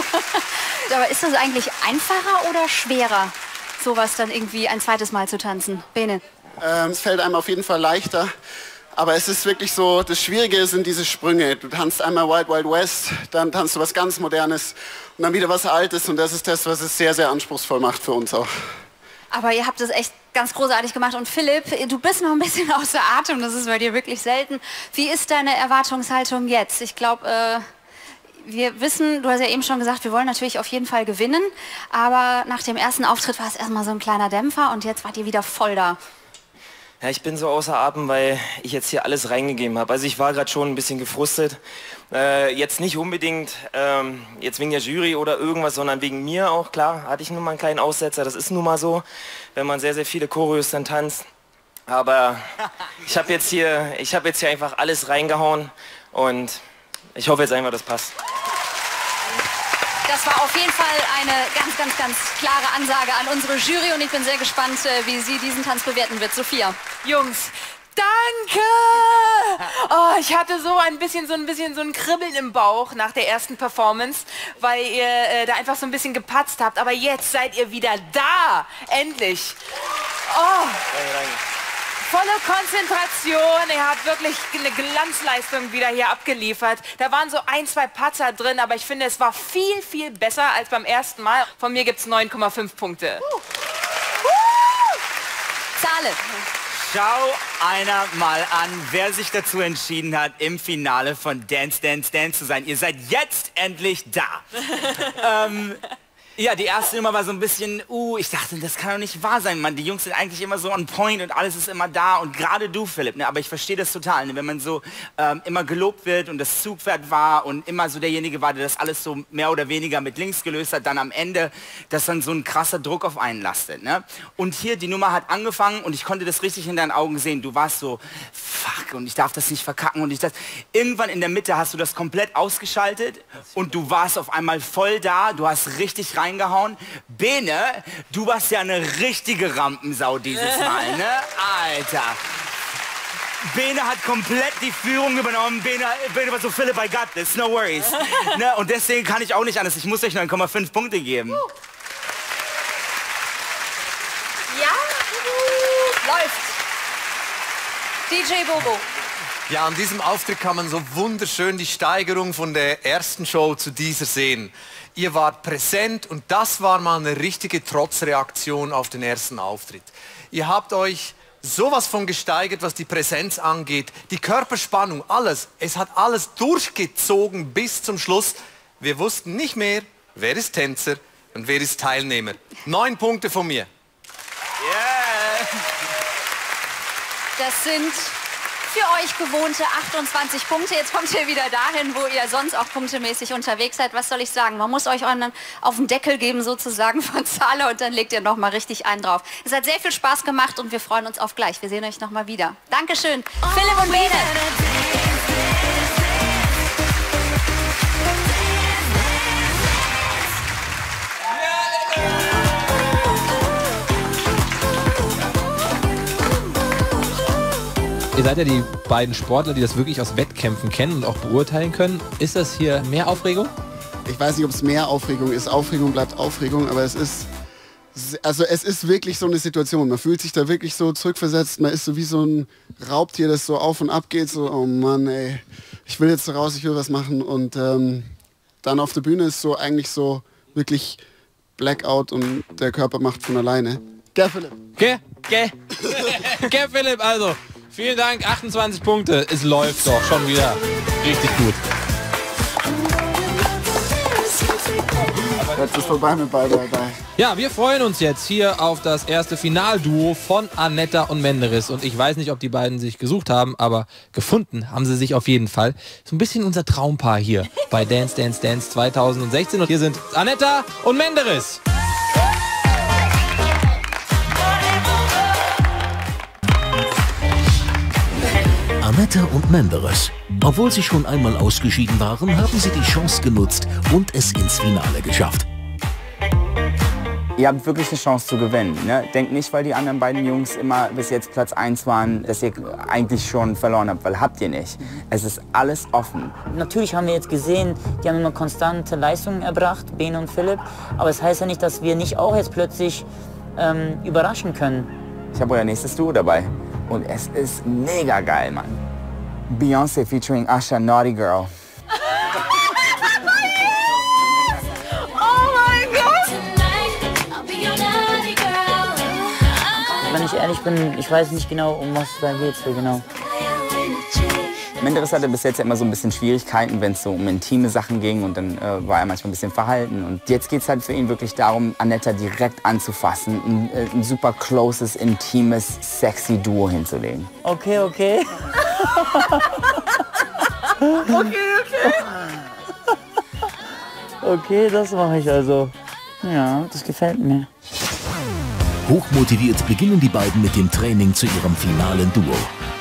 war. Aber ist das eigentlich einfacher oder schwerer, sowas dann irgendwie ein zweites Mal zu tanzen? Bene? Es fällt einem auf jeden Fall leichter. Aber es ist wirklich so, das Schwierige sind diese Sprünge. Du tanzt einmal Wild Wild West, dann tanzt du was ganz Modernes und dann wieder was Altes. Und das ist das, was es sehr, sehr anspruchsvoll macht für uns auch. Aber ihr habt das echt ganz großartig gemacht. Und Philipp, du bist noch ein bisschen außer Atem, das ist bei dir wirklich selten. Wie ist deine Erwartungshaltung jetzt? Ich glaube, wir wissen, du hast ja eben schon gesagt, wir wollen natürlich auf jeden Fall gewinnen. Aber nach dem ersten Auftritt war es erstmal so ein kleiner Dämpfer und jetzt wart ihr wieder voll da. Ja, ich bin so außer Atem, weil ich jetzt hier alles reingegeben habe. Also ich war gerade schon ein bisschen gefrustet. Jetzt nicht unbedingt jetzt wegen der Jury oder irgendwas, sondern wegen mir auch. Klar, hatte ich nur mal einen kleinen Aussetzer. Das ist nun mal so, wenn man sehr, sehr viele Choreos dann tanzt. Aber ich habe jetzt hier einfach alles reingehauen und ich hoffe jetzt einfach, das passt. Das war auf jeden Fall eine ganz, ganz, ganz klare Ansage an unsere Jury und ich bin sehr gespannt, wie sie diesen Tanz bewerten wird. Sophia. Jungs, danke! Oh, ich hatte so ein bisschen Kribbeln im Bauch nach der ersten Performance, weil ihr da einfach so ein bisschen gepatzt habt. Aber jetzt seid ihr wieder da! Endlich! Oh! Volle Konzentration, ihr habt wirklich eine Glanzleistung wieder hier abgeliefert. Da waren so 1, 2 Patzer drin, aber ich finde, es war viel, viel besser als beim ersten Mal. Von mir gibt es 9,5 Punkte. Zahlen. Schau einer mal an, wer sich dazu entschieden hat, im Finale von Dance, Dance, Dance zu sein. Ihr seid jetzt endlich da. Ja, die erste Nummer war so ein bisschen, ich dachte, das kann doch nicht wahr sein, Mann. Die Jungs sind eigentlich immer so on point und alles ist immer da und gerade du, Philipp, ne? Aber ich verstehe das total, ne? Wenn man so immer gelobt wird und das Zugpferd war und immer so derjenige war, der das alles so mehr oder weniger mit links gelöst hat, dann am Ende, dass dann so ein krasser Druck auf einen lastet, ne? Und hier, die Nummer hat angefangen und ich konnte das richtig in deinen Augen sehen. Du warst so, fuck, und ich darf das nicht verkacken und irgendwann in der Mitte hast du das komplett ausgeschaltet und du warst auf einmal voll da, du hast richtig reingehauen. Bene, du warst ja eine richtige Rampensau dieses Mal, ne? Alter. Bene hat komplett die Führung übernommen. Bene war so, Philipp, I got this, no worries. Ne? Und deswegen kann ich auch nicht anders. Ich muss euch 9,5 Punkte geben. Ja, läuft. DJ Bobo. Ja, an diesem Auftritt kann man so wunderschön die Steigerung von der ersten Show zu dieser sehen. Ihr wart präsent und das war mal eine richtige Trotzreaktion auf den ersten Auftritt. Ihr habt euch sowas von gesteigert, was die Präsenz angeht, die Körperspannung, alles. Es hat alles durchgezogen bis zum Schluss. Wir wussten nicht mehr, wer ist Tänzer und wer ist Teilnehmer. 9 Punkte von mir. Yeah. Das sind für euch gewohnte 28 Punkte. Jetzt kommt ihr wieder dahin, wo ihr sonst auch punktemäßig unterwegs seid. Was soll ich sagen? Man muss euch dann auf den Deckel geben sozusagen von Zahler und dann legt ihr noch mal richtig einen drauf. Es hat sehr viel Spaß gemacht und wir freuen uns auf gleich. Wir sehen euch noch mal wieder. Dankeschön, Philipp und Bene. Ihr seid ja die beiden Sportler, die das wirklich aus Wettkämpfen kennen und auch beurteilen können. Ist das hier mehr Aufregung? Ich weiß nicht, ob es mehr Aufregung ist. Aufregung bleibt Aufregung, aber es ist wirklich so eine Situation. Man fühlt sich da wirklich so zurückversetzt. Man ist so wie so ein Raubtier, das so auf und ab geht. So, oh Mann, ey, ich will jetzt raus, ich will was machen. Und dann auf der Bühne ist so eigentlich so wirklich Blackout und der Körper macht von alleine. Gell, Philipp? Gell Philipp, also. Vielen Dank, 28 Punkte. Es läuft doch schon wieder richtig gut. Jetzt ist vorbei mit Bye Bye Bye. Ja, wir freuen uns jetzt hier auf das erste Finalduo von Anetta und Menderes. Und ich weiß nicht, ob die beiden sich gesucht haben, aber gefunden haben sie sich auf jeden Fall. So ein bisschen unser Traumpaar hier bei Dance Dance Dance 2016. Und hier sind Anetta und Menderes. Anetta und Menderes. Obwohl sie schon einmal ausgeschieden waren, haben sie die Chance genutzt und es ins Finale geschafft. Ihr habt wirklich eine Chance zu gewinnen. Ne? Denkt nicht, weil die anderen beiden Jungs immer bis jetzt Platz 1 waren, dass ihr eigentlich schon verloren habt, weil habt ihr nicht. Es ist alles offen. Natürlich haben wir jetzt gesehen, die haben immer konstante Leistungen erbracht, Bene und Philipp. Aber es heißt ja nicht, dass wir nicht auch jetzt plötzlich überraschen können. Ich habe euer nächstes Duo dabei und es ist mega geil, Mann. Beyoncé featuring Usher, Naughty Girl. Wenn ich ehrlich bin, ich weiß nicht genau, um was es da geht, so genau. Menderes hatte bis jetzt ja immer so ein bisschen Schwierigkeiten, wenn es so um intime Sachen ging und dann war er manchmal ein bisschen verhalten. Und jetzt geht es halt für ihn wirklich darum, Anetta direkt anzufassen, ein super closes, intimes, sexy Duo hinzulegen. Okay, okay. Okay, das mache ich also. Ja, das gefällt mir. Hochmotiviert beginnen die beiden mit dem Training zu ihrem finalen Duo.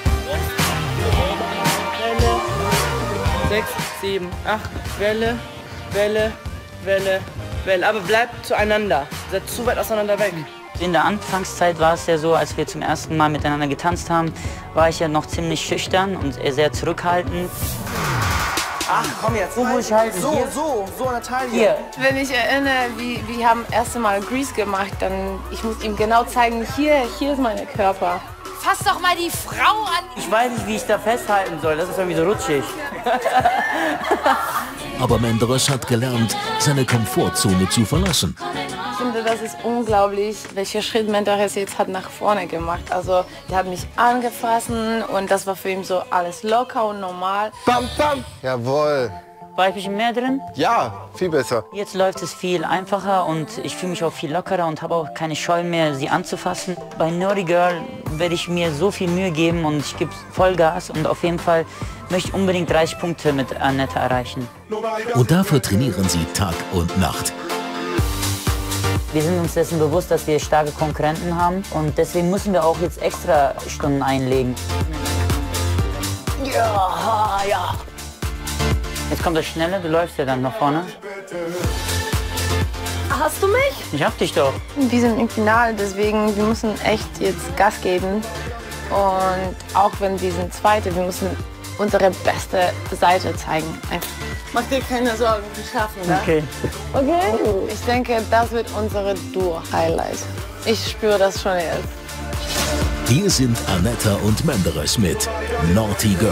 6, 7, 8, Welle, Welle, Welle, Welle. Aber bleibt zueinander. Seid zu weit auseinander weg. In der Anfangszeit war es ja so, als wir zum ersten Mal miteinander getanzt haben, war ich ja noch ziemlich schüchtern und sehr zurückhaltend. Ach, komm jetzt. So muss ich halten. So an der Taille. Hier. Wenn ich erinnere, wie wir haben das erste Mal Grease gemacht, dann ich muss ihm genau zeigen, hier ist mein Körper. Fass doch mal die Frau an. Ich weiß nicht, wie ich da festhalten soll. Das ist irgendwie so rutschig. Aber Menderes hat gelernt, seine Komfortzone zu verlassen. Ich finde, das ist unglaublich, welcher Schritt Menderes jetzt hat nach vorne gemacht. Also, der hat mich angefasst und das war für ihn so alles locker und normal. Bam, bam. Jawohl. War ich ein bisschen mehr drin? Ja, viel besser. Jetzt läuft es viel einfacher und ich fühle mich auch viel lockerer und habe auch keine Scheu mehr, sie anzufassen. Bei Naughty Girl werde ich mir so viel Mühe geben und ich gebe Vollgas und auf jeden Fall möchte ich unbedingt 30 Punkte mit Anetta erreichen. Und dafür trainieren sie Tag und Nacht. Wir sind uns dessen bewusst, dass wir starke Konkurrenten haben und deswegen müssen wir auch jetzt extra Stunden einlegen. Ja, ja. Jetzt kommt das Schnelle, du läufst ja dann nach vorne. Hast du mich? Ich hab dich doch. Wir sind im Finale, deswegen wir müssen echt jetzt Gas geben. Und auch wenn wir sind Zweite, wir müssen unsere beste Seite zeigen. Einfach. Mach dir keine Sorgen, wir schaffen das. Okay. Okay? Ich denke, das wird unsere Duo-Highlight. Ich spüre das schon jetzt. Hier sind Anetta und Menderes mit Naughty Girl.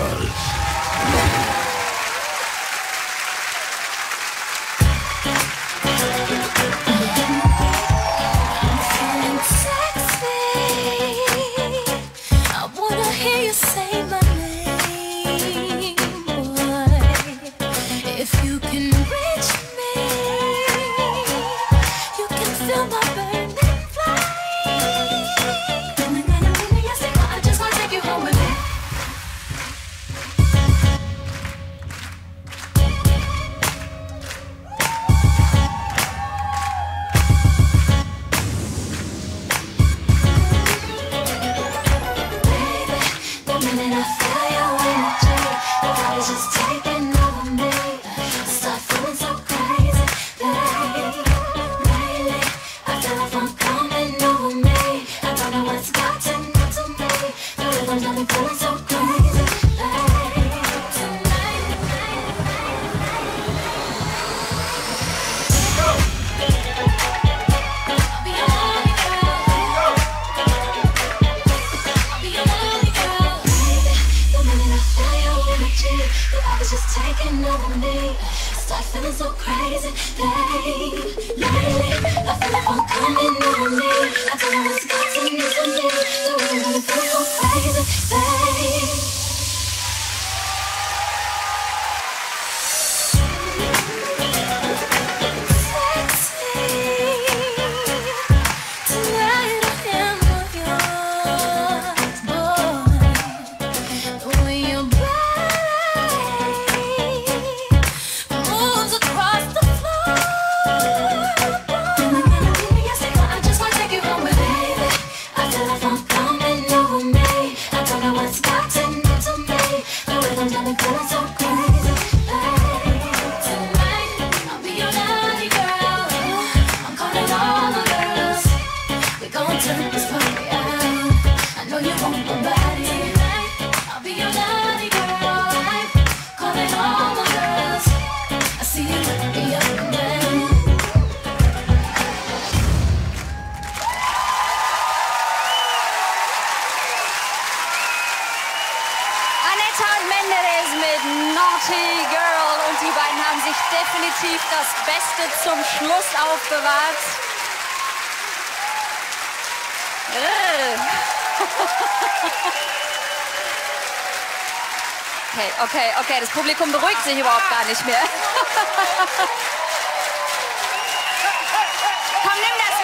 Across the floor. sich definitiv das Beste zum Schluss aufbewahrt. Okay, das Publikum beruhigt sich überhaupt gar nicht mehr. Komm, nimm das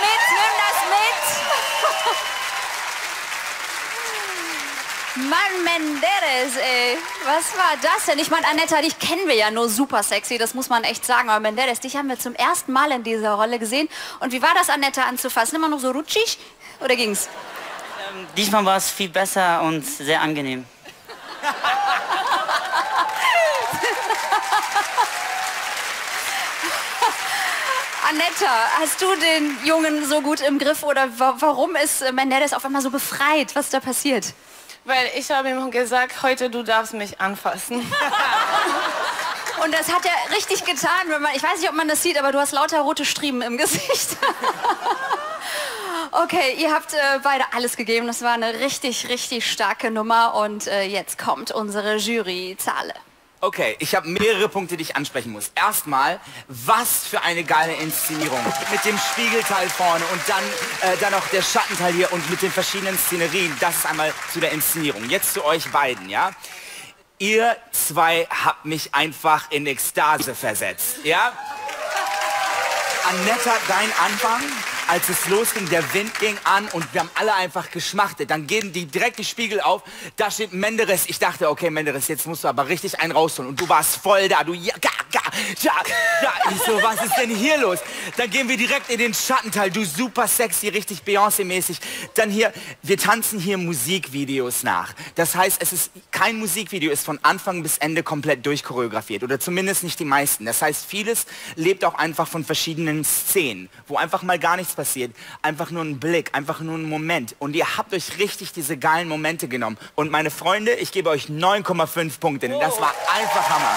mit. Mann, Menderes, ey. Was war das denn? Ich meine, Anetta, dich kennen wir ja nur super sexy, das muss man echt sagen. Aber Menderes, dich haben wir zum ersten Mal in dieser Rolle gesehen. Und wie war das, Anetta anzufassen? Immer noch so rutschig? Oder ging's? Diesmal war es viel besser und sehr angenehm. Anetta, hast du den Jungen so gut im Griff oder warum ist Menderes auf einmal so befreit? Was ist da passiert? Weil ich habe ihm gesagt, heute du darfst mich anfassen. Und das hat er richtig getan. Wenn man, ich weiß nicht, ob man das sieht, aber du hast lauter rote Striemen im Gesicht. Okay, ihr habt beide alles gegeben. Das war eine richtig, richtig starke Nummer. Und jetzt kommt unsere Juryzahl. Okay, ich habe mehrere Punkte, die ich ansprechen muss. Erstmal, was für eine geile Inszenierung. Mit dem Spiegelteil vorne und dann noch der Schattenteil hier und mit den verschiedenen Szenerien. Das ist einmal zu der Inszenierung. Jetzt zu euch beiden, ja? Ihr zwei habt mich einfach in Ekstase versetzt, ja? Anetta, dein Anfang, als es losging, der Wind ging an und wir haben alle einfach geschmachtet. Dann gehen die direkt die Spiegel auf, da steht Menderes. Ich dachte, okay, Menderes, jetzt musst du aber richtig einen rausholen. Und du warst voll da, du ja. Ich so, was ist denn hier los? Dann gehen wir direkt in den Schattenteil, du super sexy, richtig Beyoncé-mäßig. Dann hier, wir tanzen hier Musikvideos nach. Das heißt, es ist kein Musikvideo, ist von Anfang bis Ende komplett durchchoreografiert. Oder zumindest nicht die meisten. Das heißt, vieles lebt auch einfach von verschiedenen Szenen, wo einfach mal gar nichts passiert. Einfach nur ein Blick, einfach nur ein Moment. Und ihr habt euch richtig diese geilen Momente genommen. Und meine Freunde, ich gebe euch 9,5 Punkte, denn das war einfach Hammer.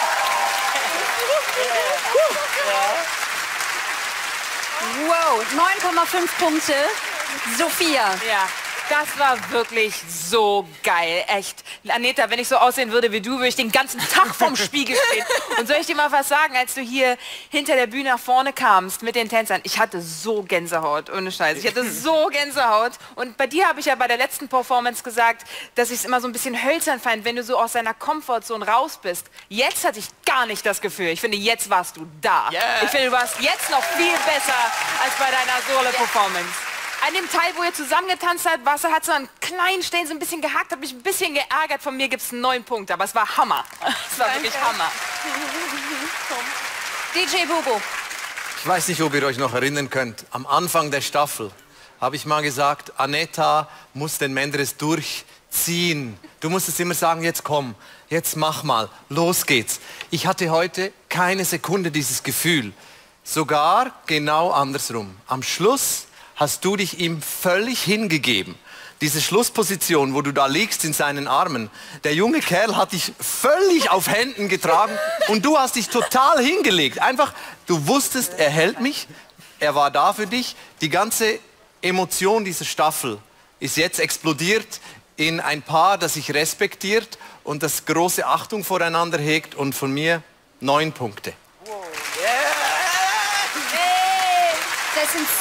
Wow, 9,5 Punkte. Sophia. Ja. Das war wirklich so geil, echt. Aneta, wenn ich so aussehen würde wie du, würde ich den ganzen Tag vorm Spiegel stehen. Und soll ich dir mal was sagen, als du hier hinter der Bühne nach vorne kamst mit den Tänzern, ich hatte so Gänsehaut, ohne Scheiß. Ich hatte so Gänsehaut. Und bei dir habe ich ja bei der letzten Performance gesagt, dass ich es immer so ein bisschen hölzern fand, wenn du so aus deiner Comfortzone raus bist. Jetzt hatte ich gar nicht das Gefühl. Ich finde, jetzt warst du da. Yeah. Ich finde, du warst jetzt noch viel besser als bei deiner Solo-Performance. An dem Teil, wo ihr zusammen getanzt habt, hat so an kleinen Stellen so ein bisschen gehakt, hat mich ein bisschen geärgert. Von mir gibt es 9 Punkte, aber es war Hammer. Es war wirklich Hammer. DJ Bubu. Ich weiß nicht, ob ihr euch noch erinnern könnt. Am Anfang der Staffel habe ich mal gesagt, Anetta muss den Menderes durchziehen. Du musstest immer sagen, jetzt komm, jetzt mach mal, los geht's. Ich hatte heute keine Sekunde dieses Gefühl. Sogar genau andersrum. Am Schluss hast du dich ihm völlig hingegeben. Diese Schlussposition, wo du da liegst in seinen Armen. Der junge Kerl hat dich völlig auf Händen getragen und du hast dich total hingelegt. Einfach, du wusstest, er hält mich, er war da für dich. Die ganze Emotion dieser Staffel ist jetzt explodiert in ein Paar, das sich respektiert und das große Achtung voreinander hegt und von mir 9 Punkte. Das sind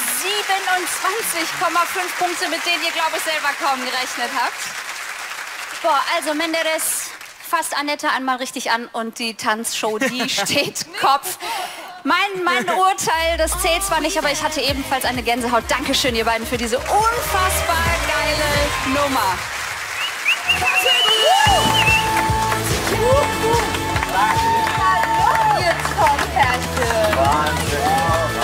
27,5 Punkte, mit denen ihr, glaube ich, selber kaum gerechnet habt. Boah, also Menderes fasst Anetta einmal richtig an und die Tanzshow, die steht Kopf. Mein Urteil, das zählt zwar nicht, aber ich hatte ebenfalls eine Gänsehaut. Dankeschön, ihr beiden, für diese unfassbar geile Nummer. Hallo, ihr Top-Herrchen. Wahnsinn.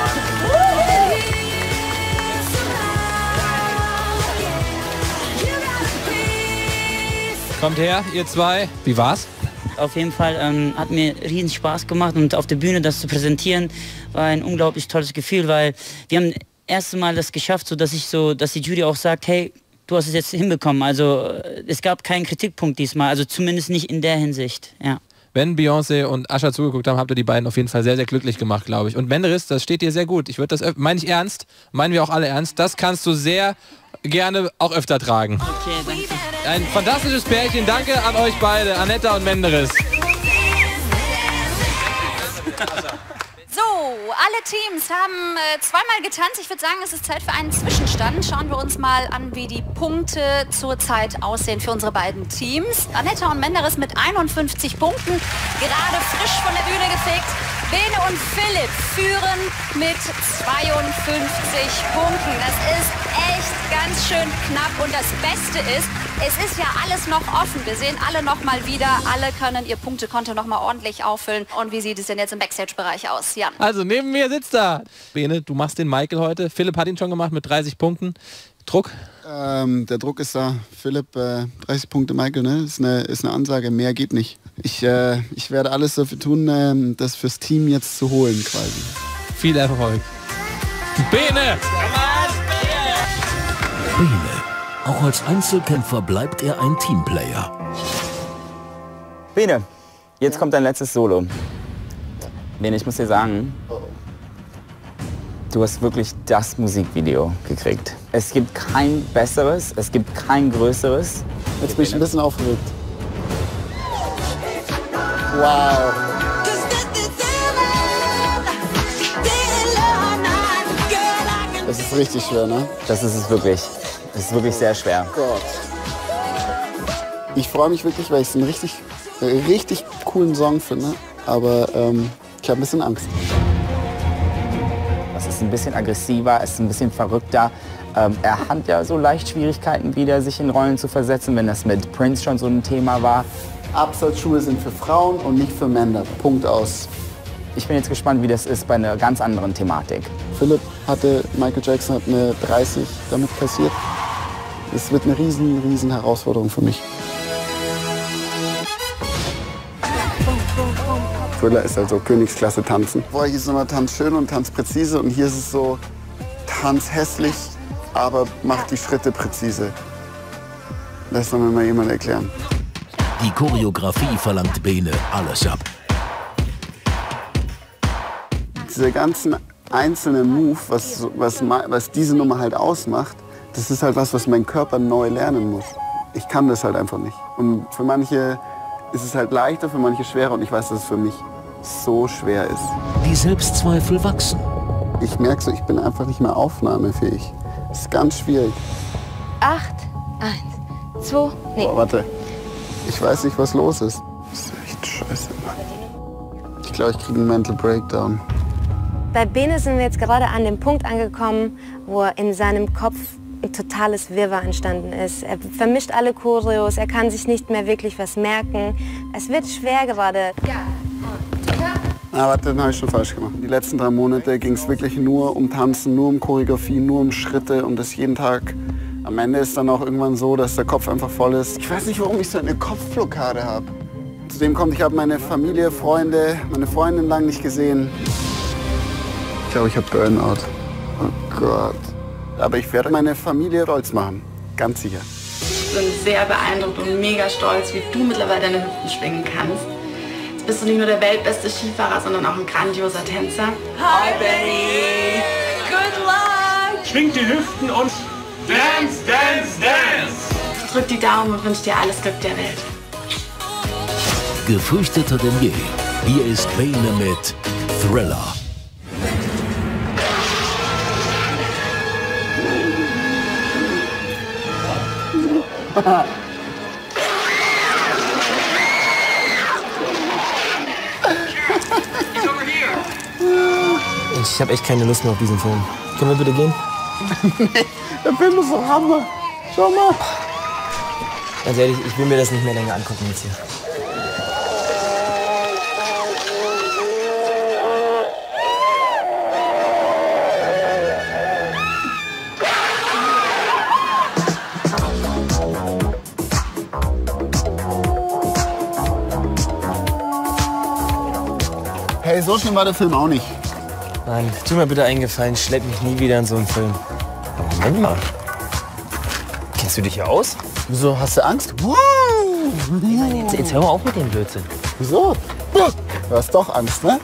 Kommt her, ihr zwei. Wie war's? Auf jeden Fall hat mir riesen Spaß gemacht und auf der Bühne das zu präsentieren war ein unglaublich tolles Gefühl, weil wir haben das erste Mal das geschafft, dass die Jury auch sagt, hey, du hast es jetzt hinbekommen. Also es gab keinen Kritikpunkt diesmal, also zumindest nicht in der Hinsicht. Ja. Wenn Beyoncé und Usher zugeguckt haben, habt ihr die beiden auf jeden Fall sehr, sehr glücklich gemacht, glaube ich. Und Menderes, das steht dir sehr gut. Ich würde das, meine ich ernst, meinen wir auch alle ernst, das kannst du sehr gerne auch öfter tragen. Okay, danke. Ein fantastisches Pärchen. Danke an euch beide, Anetta und Menderes. So, alle Teams haben zweimal getanzt. Ich würde sagen, es ist Zeit für einen Zwischenstand. Schauen wir uns mal an, wie die Punkte zurzeit aussehen für unsere beiden Teams. Anetta und Menderes mit 51 Punkten, gerade frisch von der Bühne gefegt. Bene und Philipp führen mit 52 Punkten. Das ist echt ganz schön knapp und das Beste ist, es ist ja alles noch offen. Wir sehen alle noch mal wieder. Alle können ihr Punktekonto noch mal ordentlich auffüllen. Und wie sieht es denn jetzt im Backstage-Bereich aus, Jan? Also neben mir sitzt da Bene, du machst den Michael heute. Philipp hat ihn schon gemacht mit 30 Punkten. Druck? Der Druck ist da. Philipp, 30 Punkte, Michael, ne? Ist eine Ansage, mehr geht nicht. Ich werde alles dafür tun, das fürs Team jetzt zu holen quasi. Viel Erfolg. Bene! Bene. Auch als Einzelkämpfer bleibt er ein Teamplayer. Bene, jetzt kommt dein letztes Solo. Bene, ich muss dir sagen, du hast wirklich das Musikvideo gekriegt. Es gibt kein besseres, es gibt kein größeres. Jetzt bin ich ein bisschen aufgeregt. Wow. Das ist richtig schwer, ne? Das ist es wirklich. Das ist wirklich sehr schwer. Gott. Ich freue mich wirklich, weil ich es einen richtig coolen Song finde. Aber ich habe ein bisschen Angst. Es ist ein bisschen aggressiver, es ist ein bisschen verrückter. Er hat ja so leicht Schwierigkeiten wieder, sich in Rollen zu versetzen, wenn das mit Prince schon so ein Thema war. Absatzschuhe sind für Frauen und nicht für Männer. Punkt aus. Ich bin jetzt gespannt, wie das ist bei einer ganz anderen Thematik. Michael Jackson hat eine 30 damit kassiert. Es wird eine riesen Herausforderung für mich. Thriller ist also Königsklasse tanzen. Vorher hieß es immer Tanz schön und Tanz präzise und hier ist es so Tanz hässlich, aber macht die Schritte präzise. Das soll mir mal jemand erklären. Die Choreografie verlangt Bene alles ab. Diese ganzen einzelnen Move, was diese Nummer halt ausmacht, das ist halt was mein Körper neu lernen muss. Ich kann das halt einfach nicht. Und für manche ist es halt leichter, für manche schwerer und ich weiß, dass es für mich so schwer ist. Die Selbstzweifel wachsen. Ich merke so, ich bin einfach nicht mehr aufnahmefähig. Das ist ganz schwierig. 8, 1, 2, nee. Boah, warte. Ich weiß nicht, was los ist. Das ist echt scheiße, Mann. Ich glaube, ich kriege einen Mental Breakdown. Bei Bene sind wir jetzt gerade an dem Punkt angekommen, wo in seinem Kopf ein totales Wirrwarr entstanden ist. Er vermischt alle Choreos, er kann sich nicht mehr wirklich was merken. Es wird schwer gerade. Ah, warte, den habe ich schon falsch gemacht. Die letzten 3 Monate ging es wirklich nur um Tanzen, nur um Choreografie, nur um Schritte und das jeden Tag. Am Ende ist dann auch irgendwann so, dass der Kopf einfach voll ist. Ich weiß nicht, warum ich so eine Kopfblockade habe. Zudem kommt, ich habe meine Familie, Freunde, meine Freundin lang nicht gesehen. Ich glaube, ich habe Burnout. Oh Gott. Aber ich werde meine Familie stolz machen. Ganz sicher. Ich bin sehr beeindruckt und mega stolz, wie du mittlerweile deine Hüften schwingen kannst. Jetzt bist du nicht nur der weltbeste Skifahrer, sondern auch ein grandioser Tänzer. Hi, Benny! Good luck! Schwingt die Hüften und dance, dance, dance! Ich drück die Daumen und wünsche dir alles Glück der Welt. Gefürchteter denn je. Hier ist Bene mit Thriller. Ich habe echt keine Lust mehr auf diesen Film. Können wir bitte gehen? Der Film ist doch Hammer. Schau mal. Ganz ehrlich, ich will mir das nicht mehr länger angucken jetzt hier. Hey, so schlimm war der Film auch nicht. Mann, tu mir bitte einen Gefallen, schlepp mich nie wieder in so einen Film. Aber Moment mal. Kennst du dich hier aus? Wieso, hast du Angst? Jetzt hör mal auf mit dem Blödsinn. Wieso? Du hast doch Angst, ne?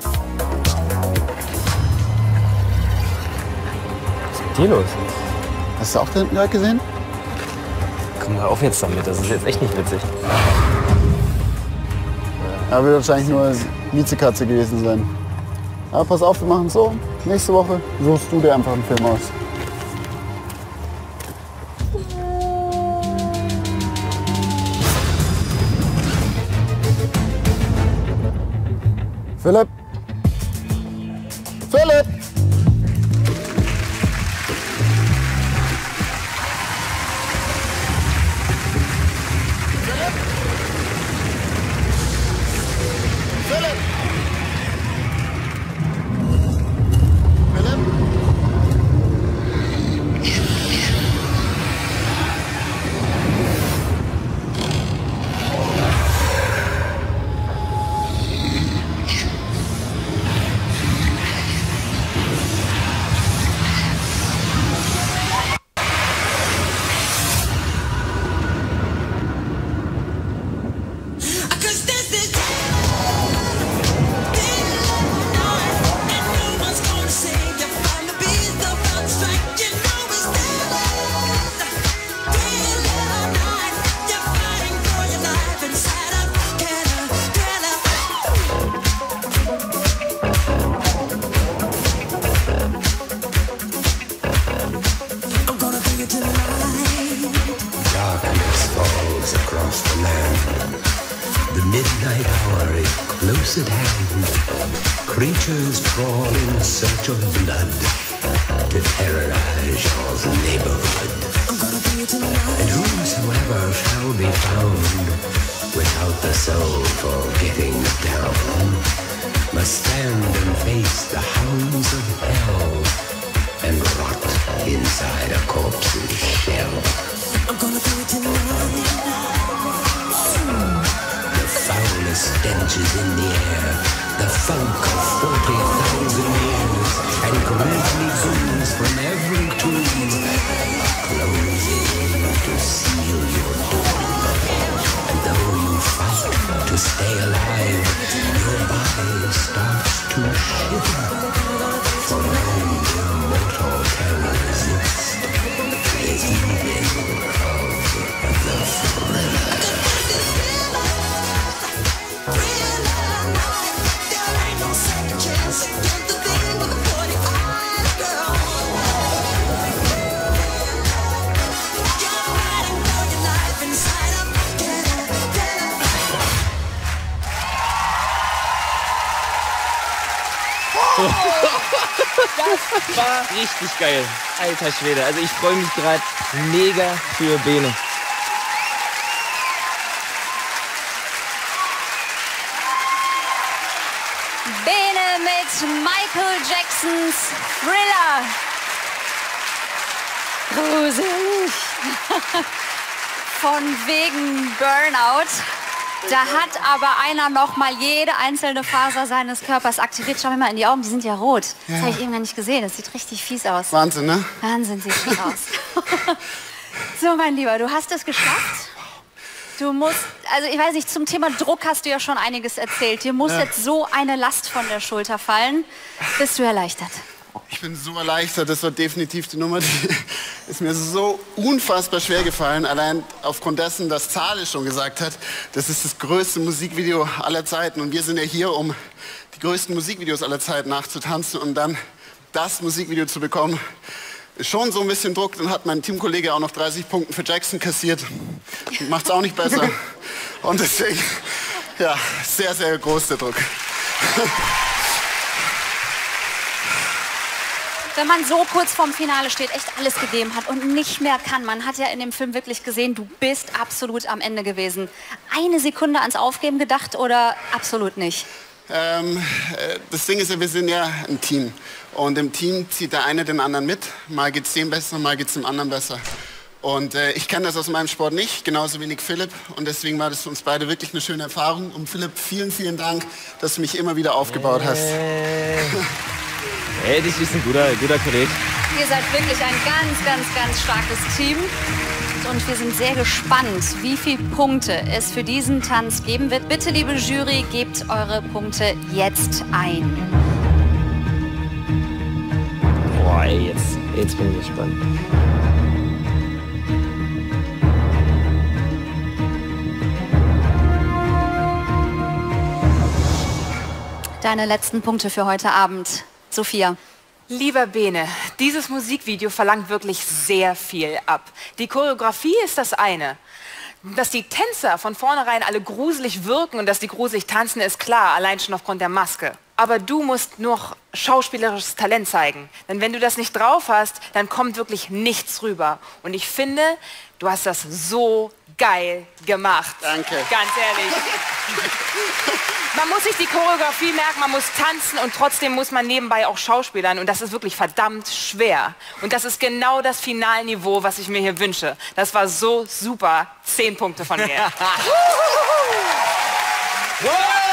Was ist mit dir los? Hast du auch da hinten gerade gesehen? Komm mal auf jetzt damit, das ist jetzt echt nicht witzig. Er wird wahrscheinlich nur Miezekatze gewesen sein. Aber pass auf, wir machen es so. Nächste Woche suchst du dir einfach einen Film aus. Philipp! Philipp! midnight hour is close at hand. Creatures crawl in search of blood to terrorize your neighborhood. And whosoever shall be found without the soul for getting down must stand and face the hounds of hell and rot inside a corpse's shell. I'm gonna do it tonight. The foulest stench is in the air, the funk of 40,000 years, and grisly goons from every tomb closing in to seal your doom. And though you fight to stay alive, your body starts to shiver, for no mortal can resist the evil of the thriller. Das war richtig geil. Alter Schwede. Also ich freue mich gerade mega für Bene. Bene mit Michael Jacksons Thriller. Gruselig. Von wegen Burnout. Da hat aber einer noch mal jede einzelne Faser seines Körpers aktiviert. Schau mir mal in die Augen, die sind ja rot. Das habe ich eben gar nicht gesehen. Das sieht richtig fies aus. Wahnsinn, ne? Wahnsinn sieht das aus. So, mein Lieber, du hast es geschafft. Du musst, also ich weiß nicht, zum Thema Druck hast du ja schon einiges erzählt. Dir muss jetzt so eine Last von der Schulter fallen. Bist du erleichtert? Ich bin so erleichtert, das war definitiv die Nummer, die ist mir so unfassbar schwer gefallen. Allein aufgrund dessen, dass Zahle schon gesagt hat, das ist das größte Musikvideo aller Zeiten. Und wir sind ja hier, um die größten Musikvideos aller Zeiten nachzutanzen. Und dann das Musikvideo zu bekommen, ist schon so ein bisschen Druck. Dann hat mein Teamkollege auch noch 30 Punkte für Jackson kassiert. Macht es auch nicht besser. Und deswegen, ja, sehr, sehr groß der Druck. Wenn man so kurz vorm Finale steht, echt alles gegeben hat und nicht mehr kann. Man hat ja in dem Film wirklich gesehen, du bist absolut am Ende gewesen. Eine Sekunde ans Aufgeben gedacht oder absolut nicht? Das Ding ist ja, wir sind ja ein Team. Und im Team zieht der eine den anderen mit. Mal geht es dem besser, mal geht es dem anderen besser. Und ich kenne das aus meinem Sport nicht, genauso wenig Philipp. Und deswegen war das für uns beide wirklich eine schöne Erfahrung. Und Philipp, vielen, vielen Dank, dass du mich immer wieder aufgebaut hast. Hey, das ist ein guter Kollege. Ihr seid wirklich ein ganz, ganz, ganz starkes Team. Und wir sind sehr gespannt, wie viele Punkte es für diesen Tanz geben wird. Bitte, liebe Jury, gebt eure Punkte jetzt ein. Boah, ey, jetzt bin ich gespannt. Deine letzten Punkte für heute Abend. Sophia. Lieber Bene, dieses Musikvideo verlangt wirklich sehr viel ab. Die Choreografie ist das eine. Dass die Tänzer von vornherein alle gruselig wirken und dass die gruselig tanzen, ist klar, allein schon aufgrund der Maske. Aber du musst noch schauspielerisches Talent zeigen. Denn wenn du das nicht drauf hast, dann kommt wirklich nichts rüber. Und ich finde, du hast das so geil gemacht. Danke. Ganz ehrlich. Man muss sich die Choreografie merken, man muss tanzen und trotzdem muss man nebenbei auch schauspielern. Und das ist wirklich verdammt schwer. Und das ist genau das Finalniveau, was ich mir hier wünsche. Das war so super. 10 Punkte von mir. Wow!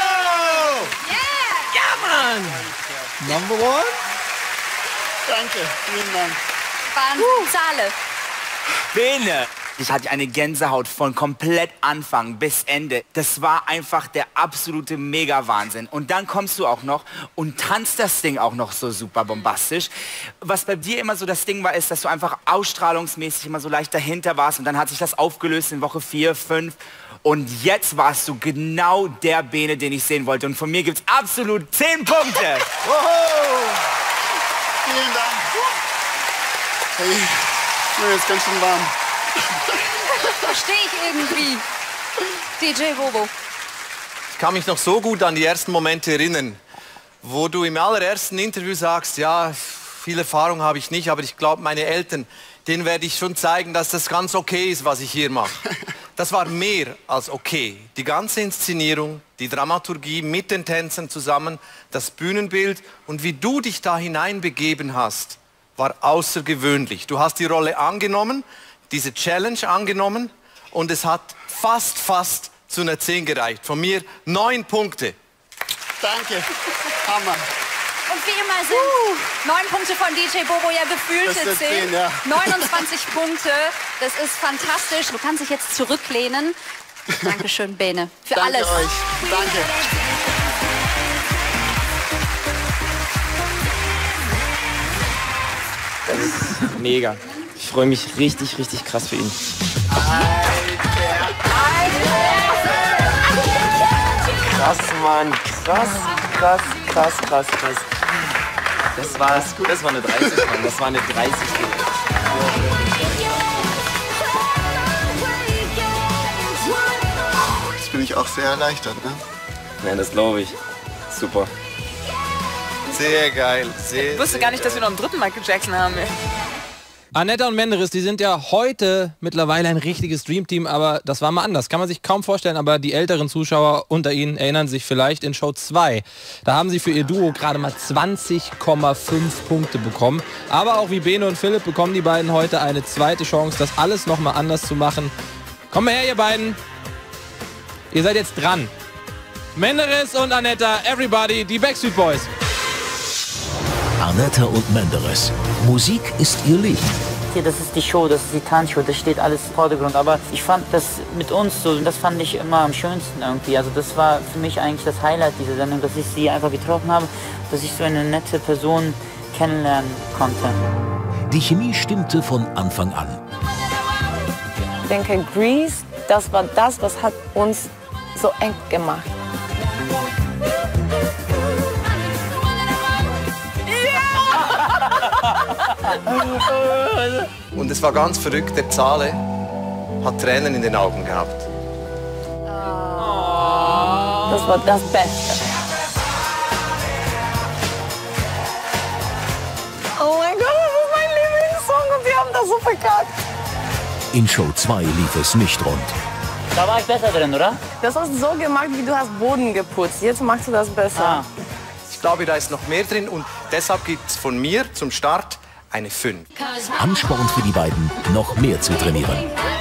Ja, Mann! Number one? Danke, vielen Dank. Zale. Bene. Ich hatte eine Gänsehaut von komplett Anfang bis Ende. Das war einfach der absolute Mega-Wahnsinn. Und dann kommst du auch noch und tanzt das Ding auch noch so super bombastisch. Was bei dir immer so das Ding war, ist, dass du einfach ausstrahlungsmäßig immer so leicht dahinter warst. Und dann hat sich das aufgelöst in Woche 4, 5. Und jetzt warst du genau der Bene, den ich sehen wollte. Und von mir gibt's absolut 10 Punkte. Vielen Dank. Hey, ich bin jetzt ganz schön warm. Verstehe ich irgendwie. DJ Bobo. Ich kann mich noch so gut an die ersten Momente erinnern, wo du im allerersten Interview sagst, ja, viel Erfahrung habe ich nicht, aber ich glaube, meine Eltern, denen werde ich schon zeigen, dass das ganz okay ist, was ich hier mache. Das war mehr als okay. Die ganze Inszenierung, die Dramaturgie mit den Tänzern zusammen, das Bühnenbild und wie du dich da hineinbegeben hast, war außergewöhnlich. Du hast die Rolle angenommen, diese Challenge angenommen und es hat fast zu einer 10 gereicht. Von mir 9 Punkte. Danke. Hammer. Und wie immer sind 9 Punkte von DJ Bobo ja gefühlte 10. Ja. 29 Punkte. Das ist fantastisch. Du kannst dich jetzt zurücklehnen. Dankeschön, Bene. Für Danke alles. euch. Danke. Das ist mega. Ich freue mich richtig krass für ihn. Krass, Mann. Krass. Das war eine 30, Mann. Das war eine 30. Jetzt bin ich auch sehr erleichtert, ne? Ja, das glaube ich. Super. Sehr geil. Ich wusste gar nicht, dass wir noch einen dritten Michael Jackson haben. Anetta und Menderes, die sind ja heute mittlerweile ein richtiges Dreamteam, aber das war mal anders. Kann man sich kaum vorstellen, aber die älteren Zuschauer unter Ihnen erinnern sich vielleicht in Show 2. Da haben sie für ihr Duo gerade mal 20,5 Punkte bekommen. Aber auch wie Bene und Philipp bekommen die beiden heute eine zweite Chance, das alles nochmal anders zu machen. Kommt mal her, ihr beiden. Ihr seid jetzt dran. Menderes und Anetta, everybody, die Backstreet Boys. Anetta und Menderes. Musik ist ihr Leben. Hier, das ist die Show, das ist die Tanzshow, das steht alles im Vordergrund. Aber ich fand das mit uns so, das fand ich immer am schönsten irgendwie. Also das war für mich eigentlich das Highlight dieser Sendung, dass ich sie einfach getroffen habe, dass ich so eine nette Person kennenlernen konnte. Die Chemie stimmte von Anfang an. Ich denke, Grease, das war das, was hat uns so eng gemacht. Und es war ganz verrückt, der Zale hat Tränen in den Augen gehabt. Das war das Beste. Oh mein Gott, das ist mein Lieblingssong und wir haben das so verkackt. In Show 2 lief es nicht rund. Da war ich besser drin, oder? Das hast du so gemacht, wie du hast Boden geputzt. Jetzt machst du das besser. Ich glaube, da ist noch mehr drin und deshalb gibt es von mir zum Start eine 5. Ansporn für die beiden, noch mehr zu trainieren.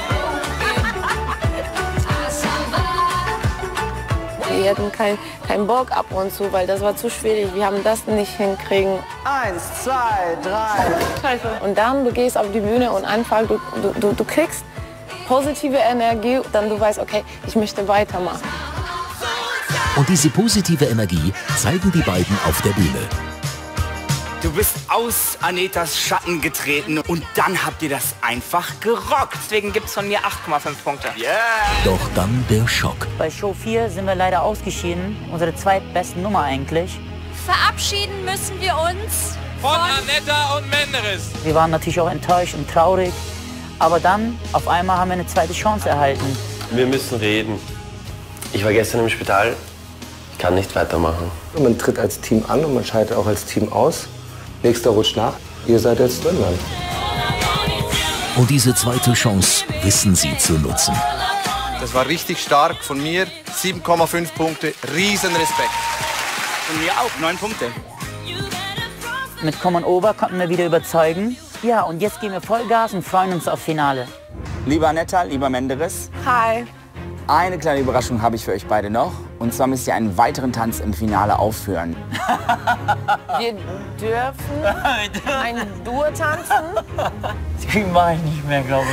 Wir hatten keinen Bock ab und zu, weil das war zu schwierig. Wir haben das nicht hinkriegen. 1, 2, 3. Und dann, du gehst auf die Bühne und einfach, du kriegst positive Energie, dann du weißt, okay, ich möchte weitermachen. Und diese positive Energie zeigen die beiden auf der Bühne. Du bist aus Anetas Schatten getreten und dann habt ihr das einfach gerockt. Deswegen gibt's von mir 8,5 Punkte. Yeah. Doch dann der Schock. Bei Show 4 sind wir leider ausgeschieden. Unsere zweitbeste Nummer eigentlich. Verabschieden müssen wir uns von Aneta und Menderes. Wir waren natürlich auch enttäuscht und traurig. Aber dann, auf einmal, haben wir eine zweite Chance erhalten. Wir müssen reden. Ich war gestern im Spital. Ich kann nicht weitermachen. Man tritt als Team an und man scheidet auch als Team aus. Nächster rutscht nach. Ihr seid jetzt drin, Mann. Und diese zweite Chance wissen sie zu nutzen. Das war richtig stark von mir. 7,5 Punkte. Riesenrespekt. Von mir auch 9 Punkte. Mit Common Over konnten wir wieder überzeugen. Ja, und jetzt geben wir Vollgas und freuen uns auf Finale. Lieber Aneta, lieber Menderes. Hi. Eine kleine Überraschung habe ich für euch beide noch. Und zwar müsst ihr einen weiteren Tanz im Finale aufführen. Wir dürfen ein Duo tanzen. Das mache ich nicht mehr, glaube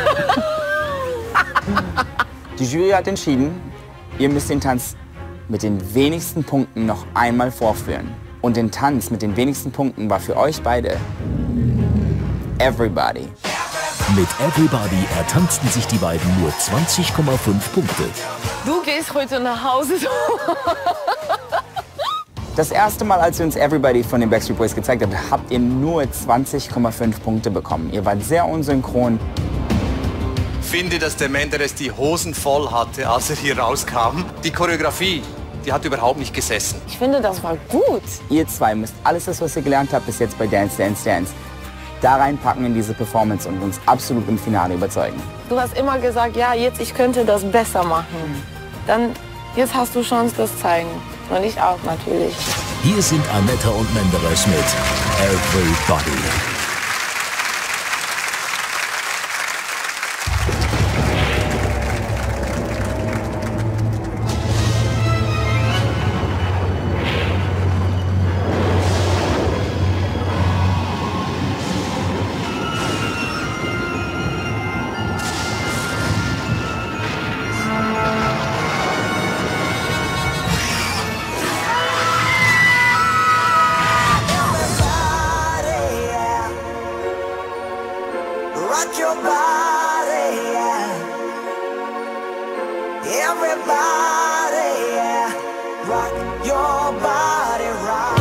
ich. Die Jury hat entschieden, ihr müsst den Tanz mit den wenigsten Punkten noch einmal vorführen. Und den Tanz mit den wenigsten Punkten war für euch beide Everybody. Mit Everybody ertanzten sich die beiden nur 20,5 Punkte. Du gehst heute nach Hause. Das erste Mal, als ihr uns Everybody von den Backstreet Boys gezeigt habt, habt ihr nur 20,5 Punkte bekommen. Ihr wart sehr unsynchron. Ich finde, dass der Menderes die Hosen voll hatte, als er hier rauskam. Die Choreografie, die hat überhaupt nicht gesessen. Ich finde, das war gut. Ihr zwei müsst alles das, was ihr gelernt habt bis jetzt bei Dance, Dance, Dance, da reinpacken in diese Performance und uns absolut im Finale überzeugen. Du hast immer gesagt, ja, jetzt ich könnte das besser machen. Dann, jetzt hast du Chance, das zeigen. Und ich auch natürlich. Hier sind Aneta und Menderes mit Everybody. Rock your body, yeah. Everybody, yeah. Rock your body right.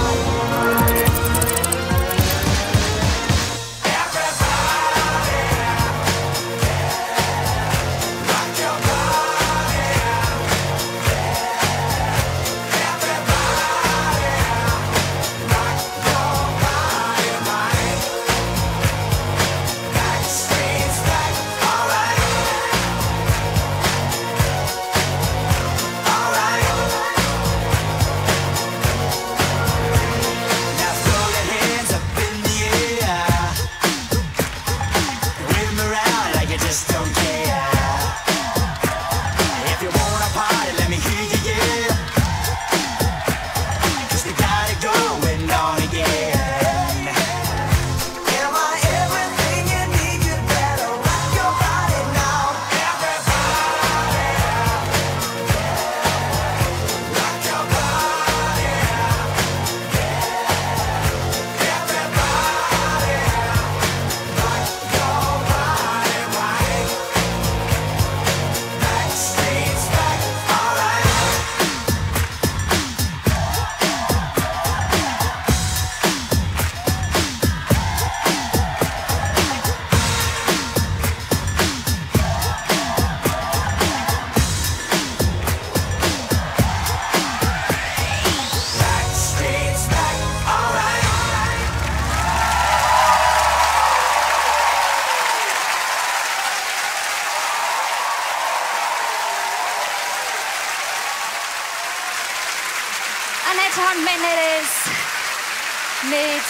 Aneta und Menderes mit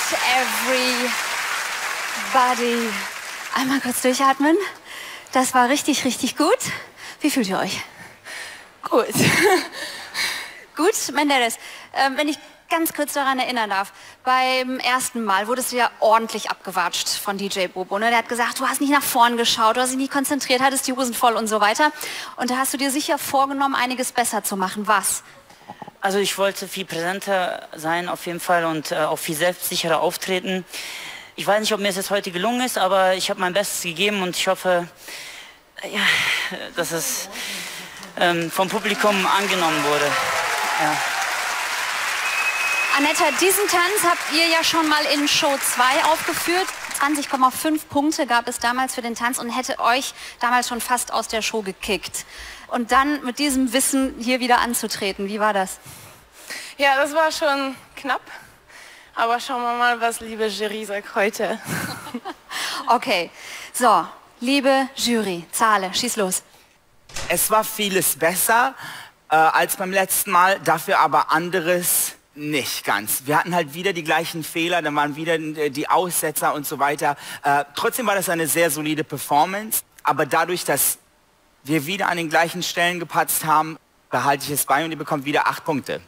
Everybody. Einmal kurz durchatmen. Das war richtig, richtig gut. Wie fühlt ihr euch? Gut. Gut, Menderes. Wenn ich ganz kurz daran erinnern darf, beim ersten Mal wurdest du ja ordentlich abgewatscht von DJ Bobo. Ne? Der hat gesagt, du hast nicht nach vorn geschaut, du hast dich nicht konzentriert, hattest die Hosen voll und so weiter. Und da hast du dir sicher vorgenommen, einiges besser zu machen. Was? Also ich wollte viel präsenter sein auf jeden Fall und auch viel selbstsicherer auftreten. Ich weiß nicht, ob mir es jetzt heute gelungen ist, aber ich habe mein Bestes gegeben und ich hoffe, ja, dass es vom Publikum angenommen wurde. Ja. Anetta, diesen Tanz habt ihr ja schon mal in Show 2 aufgeführt. 20,5 Punkte gab es damals für den Tanz und hätte euch damals schon fast aus der Show gekickt. Und dann mit diesem Wissen hier wieder anzutreten, wie war das? Ja, das war schon knapp. Aber schauen wir mal, was liebe Jury sagt heute. Okay, so, liebe Jury, Zahle, schieß los. Es war vieles besser als beim letzten Mal, dafür aber anderes nicht ganz. Wir hatten halt wieder die gleichen Fehler, dann waren wieder die Aussetzer und so weiter. Trotzdem war das eine sehr solide Performance, aber dadurch, dass wir wieder an den gleichen Stellen gepatzt haben, behalte ich es bei und ihr bekommt wieder 8 Punkte.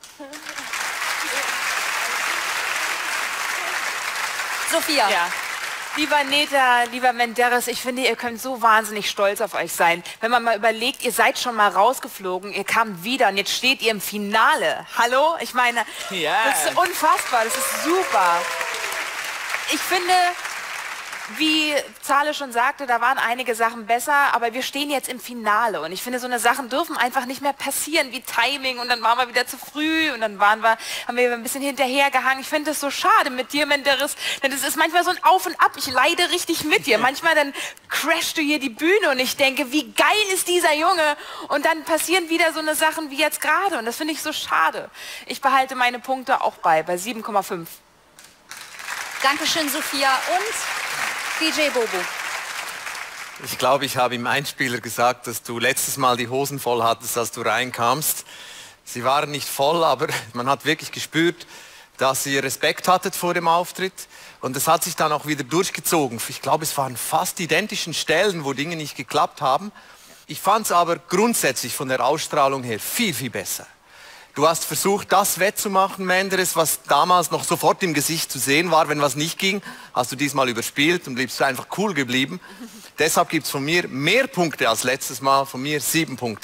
Sophia. Ja. Lieber Neta, lieber Menderes, ich finde, ihr könnt so wahnsinnig stolz auf euch sein. Wenn man mal überlegt, ihr seid schon mal rausgeflogen, ihr kamt wieder und jetzt steht ihr im Finale. Hallo? Ich meine, das ist unfassbar, das ist super. Ich finde, wie Zahle schon sagte, da waren einige Sachen besser, aber wir stehen jetzt im Finale und ich finde, so eine Sachen dürfen einfach nicht mehr passieren, wie Timing und dann waren wir wieder zu früh und dann haben wir ein bisschen hinterhergehangen. Ich finde das so schade mit dir, Menderes, denn es ist manchmal so ein Auf und Ab, ich leide richtig mit dir. Manchmal dann crashst du hier die Bühne und ich denke, wie geil ist dieser Junge und dann passieren wieder so eine Sachen wie jetzt gerade und das finde ich so schade. Ich behalte meine Punkte auch bei 7,5. Dankeschön, Sophia. Und DJ Bobo. Ich glaube, ich habe im Einspieler gesagt, dass du letztes Mal die Hosen voll hattest, als du reinkamst. Sie waren nicht voll, aber man hat wirklich gespürt, dass ihr Respekt hattet vor dem Auftritt. Und es hat sich dann auch wieder durchgezogen. Ich glaube, es waren fast die identischen Stellen, wo Dinge nicht geklappt haben. Ich fand es aber grundsätzlich von der Ausstrahlung her viel, viel besser. Du hast versucht, das wettzumachen, Menderes, was damals noch sofort im Gesicht zu sehen war. Wenn was nicht ging, hast du diesmal überspielt und bliebst einfach cool geblieben. Deshalb gibt es von mir mehr Punkte als letztes Mal, von mir 7 Punkte.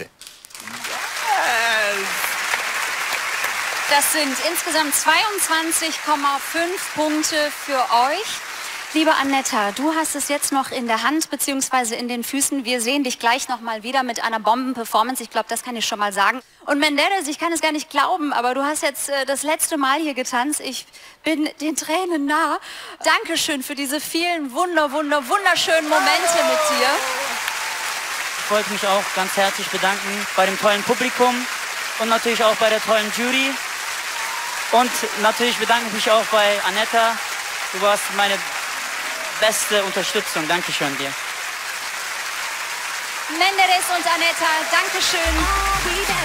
Das sind insgesamt 22,5 Punkte für euch. Liebe Anetta, du hast es jetzt noch in der Hand bzw. in den Füßen. Wir sehen dich gleich noch mal wieder mit einer Bomben-Performance. Ich glaube, das kann ich schon mal sagen. Und Menderes, ich kann es gar nicht glauben, aber du hast jetzt das letzte Mal hier getanzt. Ich bin den Tränen nah. Dankeschön für diese vielen wunderschönen Momente mit dir. Ich wollte mich auch ganz herzlich bedanken bei dem tollen Publikum und natürlich auch bei der tollen Jury. Und natürlich bedanke ich mich auch bei Anetta. Du warst meine beste Unterstützung. Dankeschön dir. Menderes und Anetta, Dankeschön.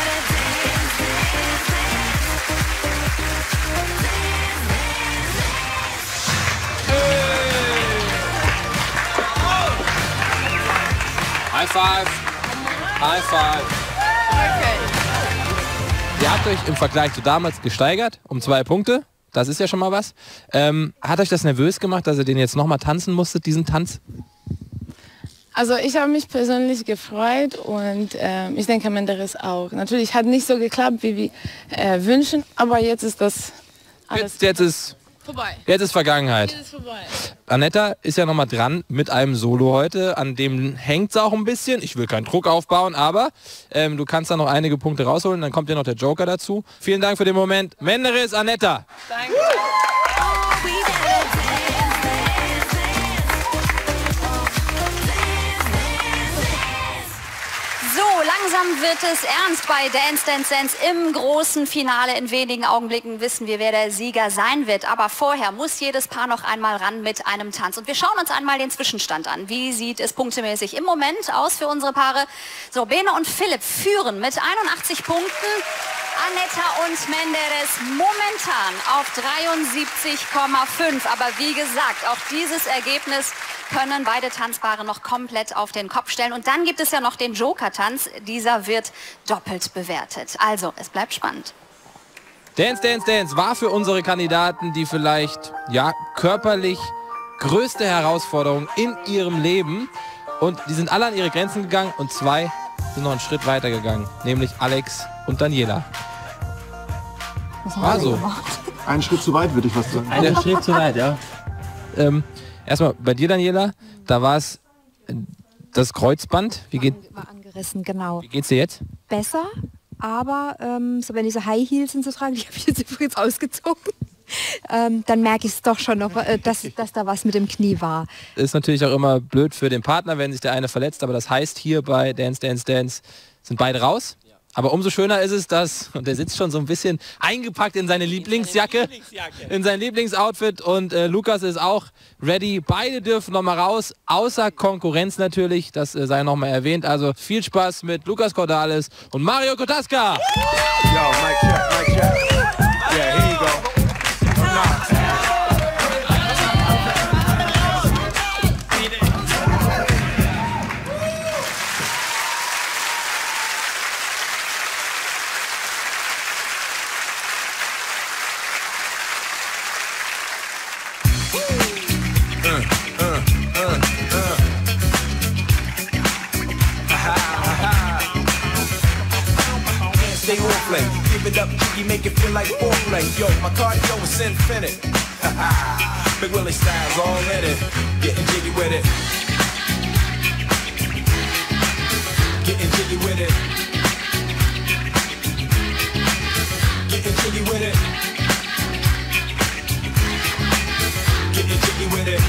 High five. High five. Okay. Ihr habt euch im Vergleich zu damals gesteigert um 2 Punkte. Das ist ja schon mal was. Hat euch das nervös gemacht, dass ihr den jetzt nochmal tanzen musstet, diesen Tanz? Also ich habe mich persönlich gefreut und ich denke, Menderes auch. Natürlich hat nicht so geklappt, wie wir wünschen, aber jetzt ist das alles Jetzt ist vorbei. Jetzt ist Vergangenheit. Jetzt ist vorbei. Anetta ist ja nochmal dran mit einem Solo heute, an dem hängt es auch ein bisschen. Ich will keinen Druck aufbauen, aber du kannst da noch einige Punkte rausholen, dann kommt ja noch der Joker dazu. Vielen Dank für den Moment. Menderes, Anetta. Danke. Langsam wird es ernst bei Dance Dance Dance. Im großen Finale in wenigen Augenblicken wissen wir, wer der Sieger sein wird. Aber vorher muss jedes Paar noch einmal ran mit einem Tanz. Und wir schauen uns einmal den Zwischenstand an. Wie sieht es punktemäßig im Moment aus für unsere Paare? So, Bene und Philipp führen mit 81 Punkten. Anetta und Menderes momentan auf 73,5. Aber wie gesagt, auch dieses Ergebnis können beide Tanzpaare noch komplett auf den Kopf stellen. Und dann gibt es ja noch den Joker-Tanz. Dieser wird doppelt bewertet. Also, es bleibt spannend. Dance Dance Dance war für unsere Kandidaten die vielleicht, ja, körperlich größte Herausforderung in ihrem Leben. Und die sind alle an ihre Grenzen gegangen und 2 sind noch einen Schritt weiter gegangen, nämlich Alex und Daniela. War so. Einen Schritt zu weit, würde ich fast sagen. Einen Schritt zu weit, ja. Erstmal bei dir, Daniela, da war es das Kreuzband. War angerissen, genau. Wie geht's dir jetzt? Besser, aber so wenn diese High Heels und so tragen, die habe ich jetzt übrigens ausgezogen, dann merke ich es doch schon noch, dass da was mit dem Knie war. Ist natürlich auch immer blöd für den Partner, wenn sich der eine verletzt, aber das heißt hier bei Dance Dance Dance sind beide raus. Aber umso schöner ist es, dass, und der sitzt schon so ein bisschen eingepackt in seine Lieblingsjacke, in sein Lieblingsoutfit und Lukas ist auch ready. Beide dürfen nochmal raus, außer Konkurrenz natürlich, das sei nochmal erwähnt. Also viel Spaß mit Lukas Cordalis und Mario Kotaska. Yo, mic check, mic check. Yeah, here you go. Stay on play, give it up, you make it feel like foreplay. Yo, my cardio is infinite. Big Willie style's all in it. Getting jiggy with it. Getting jiggy with it. Getting jiggy with it. Getting jiggy with it.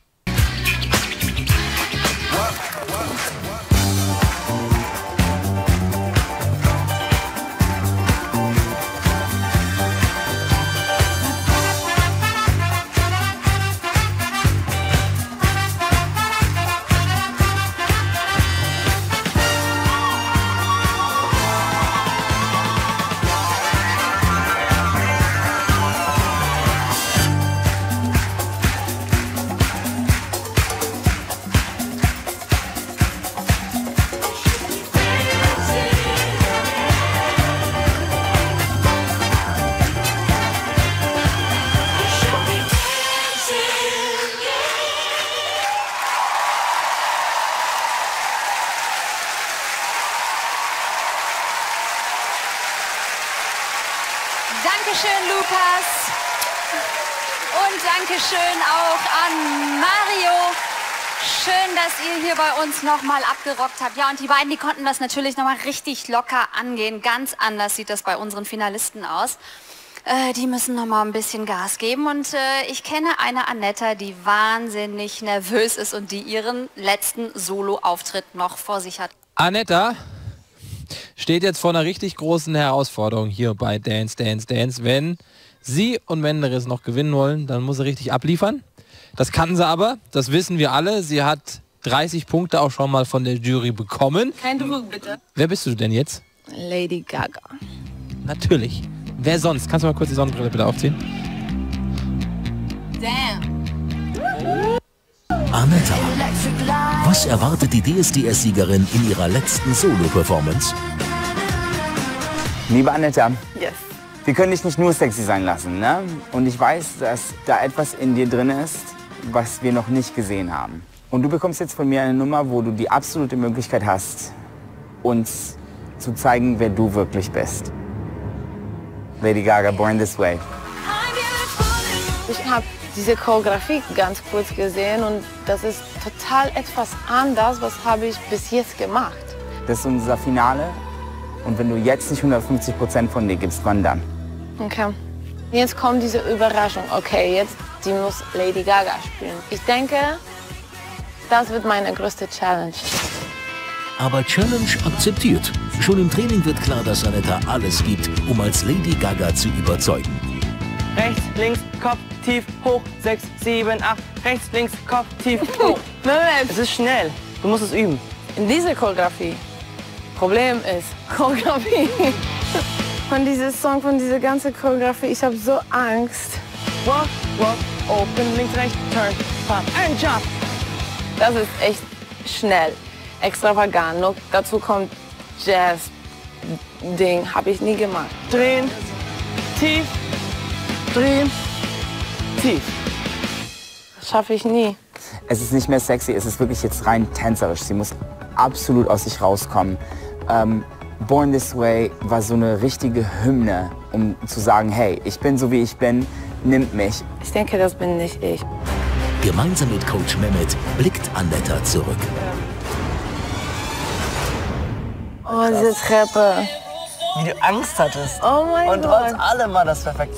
Dankeschön, Lukas. Und Dankeschön auch an Mario. Schön, dass ihr hier bei uns nochmal abgerockt habt. Ja, und die beiden, die konnten das natürlich nochmal richtig locker angehen. Ganz anders sieht das bei unseren Finalisten aus. Die müssen nochmal ein bisschen Gas geben. Und ich kenne eine Annetta, die wahnsinnig nervös ist und die ihren letzten Solo-Auftritt noch vor sich hat. Annetta steht jetzt vor einer richtig großen Herausforderung hier bei Dance Dance Dance. Wenn sie und Menderes noch gewinnen wollen, dann muss sie richtig abliefern. Das kann sie aber, das wissen wir alle. Sie hat 30 Punkte auch schon mal von der Jury bekommen. Kein Druck, bitte. Wer bist du denn jetzt? Lady Gaga. Natürlich. Wer sonst? Kannst du mal kurz die Sonnenbrille bitte aufziehen? Damn. Annetta, was erwartet die DSDS-Siegerin in ihrer letzten Solo-Performance? Liebe Annetta, Yes. wir können dich nicht nur sexy sein lassen, ne? Und ich weiß, dass da etwas in dir drin ist, was wir noch nicht gesehen haben. Und du bekommst jetzt von mir eine Nummer, wo du die absolute Möglichkeit hast, uns zu zeigen, wer du wirklich bist. Lady Gaga, Born This Way. Ich habe diese Choreografie ganz kurz gesehen und das ist total etwas anders, was habe ich bis jetzt gemacht. Das ist unser Finale. Und wenn du jetzt nicht 150% von dir gibst, wann dann? Okay. Jetzt kommt diese Überraschung. Okay, jetzt die muss Lady Gaga spielen. Ich denke, das wird meine größte Challenge. Aber Challenge akzeptiert. Schon im Training wird klar, dass Annetta alles gibt, um als Lady Gaga zu überzeugen. Rechts, links, Kopf, tief, hoch, 6, 7, 8. Rechts, links, Kopf, tief, hoch. Es ist schnell. Du musst es üben. In dieser Choreografie. Problem ist Choreografie. Von diesem Song, von dieser ganzen Choreografie, ich habe so Angst. Walk, walk, open, links, rechts, turn, pop and jump. Das ist echt schnell, extravagant. Noch dazu kommt Jazz-Ding, habe ich nie gemacht. Drehen, tief, drehen, tief. Das schaffe ich nie. Es ist nicht mehr sexy, es ist wirklich jetzt rein tänzerisch. Sie muss absolut aus sich rauskommen. Born This Way war so eine richtige Hymne um zu sagen, hey, ich bin so wie ich bin, nimmt mich. Ich denke, das bin nicht ich. Gemeinsam mit Coach Mehmet blickt Anetta zurück. Oh, diese Treppe. Wie du Angst hattest. Oh mein Und Gott. trotz allem war das perfekt.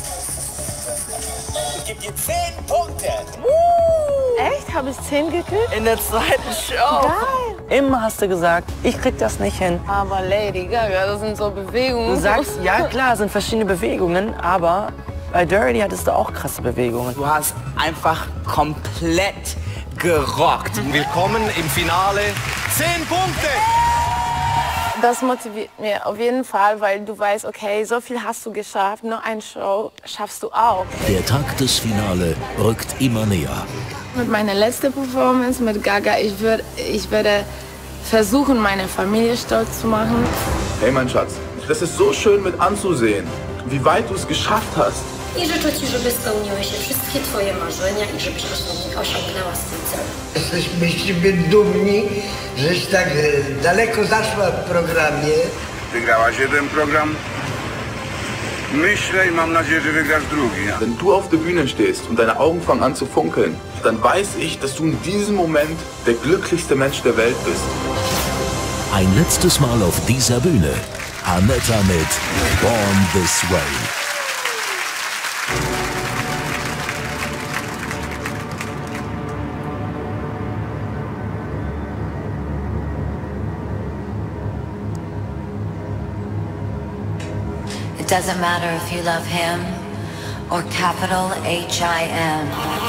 Ich gebe dir 10 Punkte. Echt? Habe ich 10 gekriegt? In der zweiten Show. Geil. Immer hast du gesagt, ich krieg das nicht hin. Aber Lady Gaga, das sind so Bewegungen. Du sagst, ja klar, es sind verschiedene Bewegungen, aber bei Dirty hattest du auch krasse Bewegungen. Du hast einfach komplett gerockt. Willkommen im Finale. 10 Punkte! Das motiviert mich auf jeden Fall, weil du weißt, okay, so viel hast du geschafft, noch eine Show schaffst du auch. Der Tag des Finale rückt immer näher. Mit meiner letzten Performance mit Gaga, ich werde versuchen, meine Familie stolz zu machen. Hey mein Schatz, das ist so schön mit anzusehen, wie weit du es geschafft hast. I życzę Ci, żeby spełniły się wszystkie Twoje marzenia i żebyś osiągnęła swój cel. Jesteśmy z Ciebie dumni, żeś tak daleko zaszła w programie. Wygrałaś jeden program. Myślę i mam nadzieję, że wygrasz drugi. Ja. Wenn du auf der Bühne stehst und deine Augen fangen an zu funkeln, dann weiß ich, dass du in diesem Moment der glücklichste Mensch der Welt bist. Ein letztes Mal auf dieser Bühne. Anetta mit Born This Way. It doesn't matter if you love him or capital H-I-M.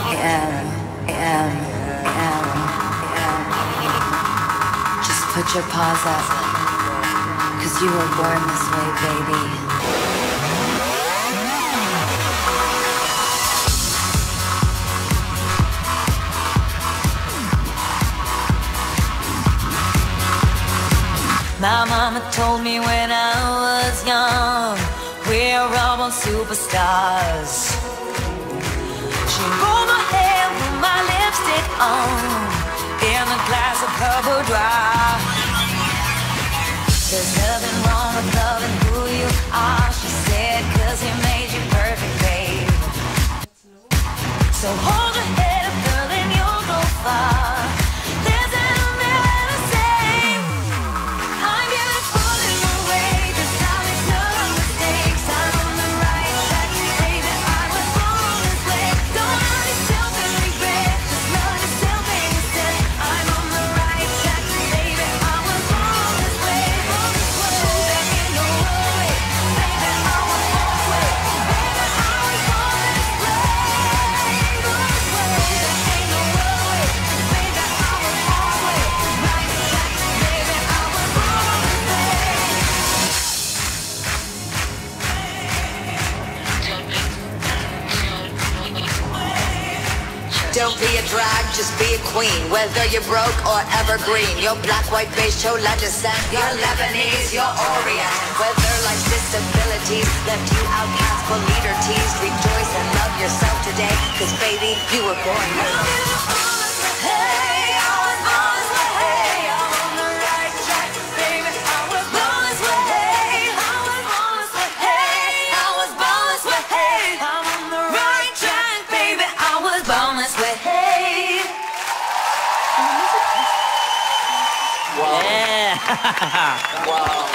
Just put your paws up, 'cause you were born this way, baby. My mama told me when I was young, we're all born superstars. She rolled my hair with my lipstick on, in a glass of purple dry. There's nothing wrong with loving who you are, she said, 'cause he made you perfect, babe. So hold your head up, girl, and you'll go far. Don't be a drag, just be a queen. Whether you're broke or evergreen, you're black, white, beige, chola descent, you're Lebanese, you're Orient. Whether life's disabilities left you outcast for leader teased, rejoice and love yourself today, 'cause baby, you were born this way. Wow.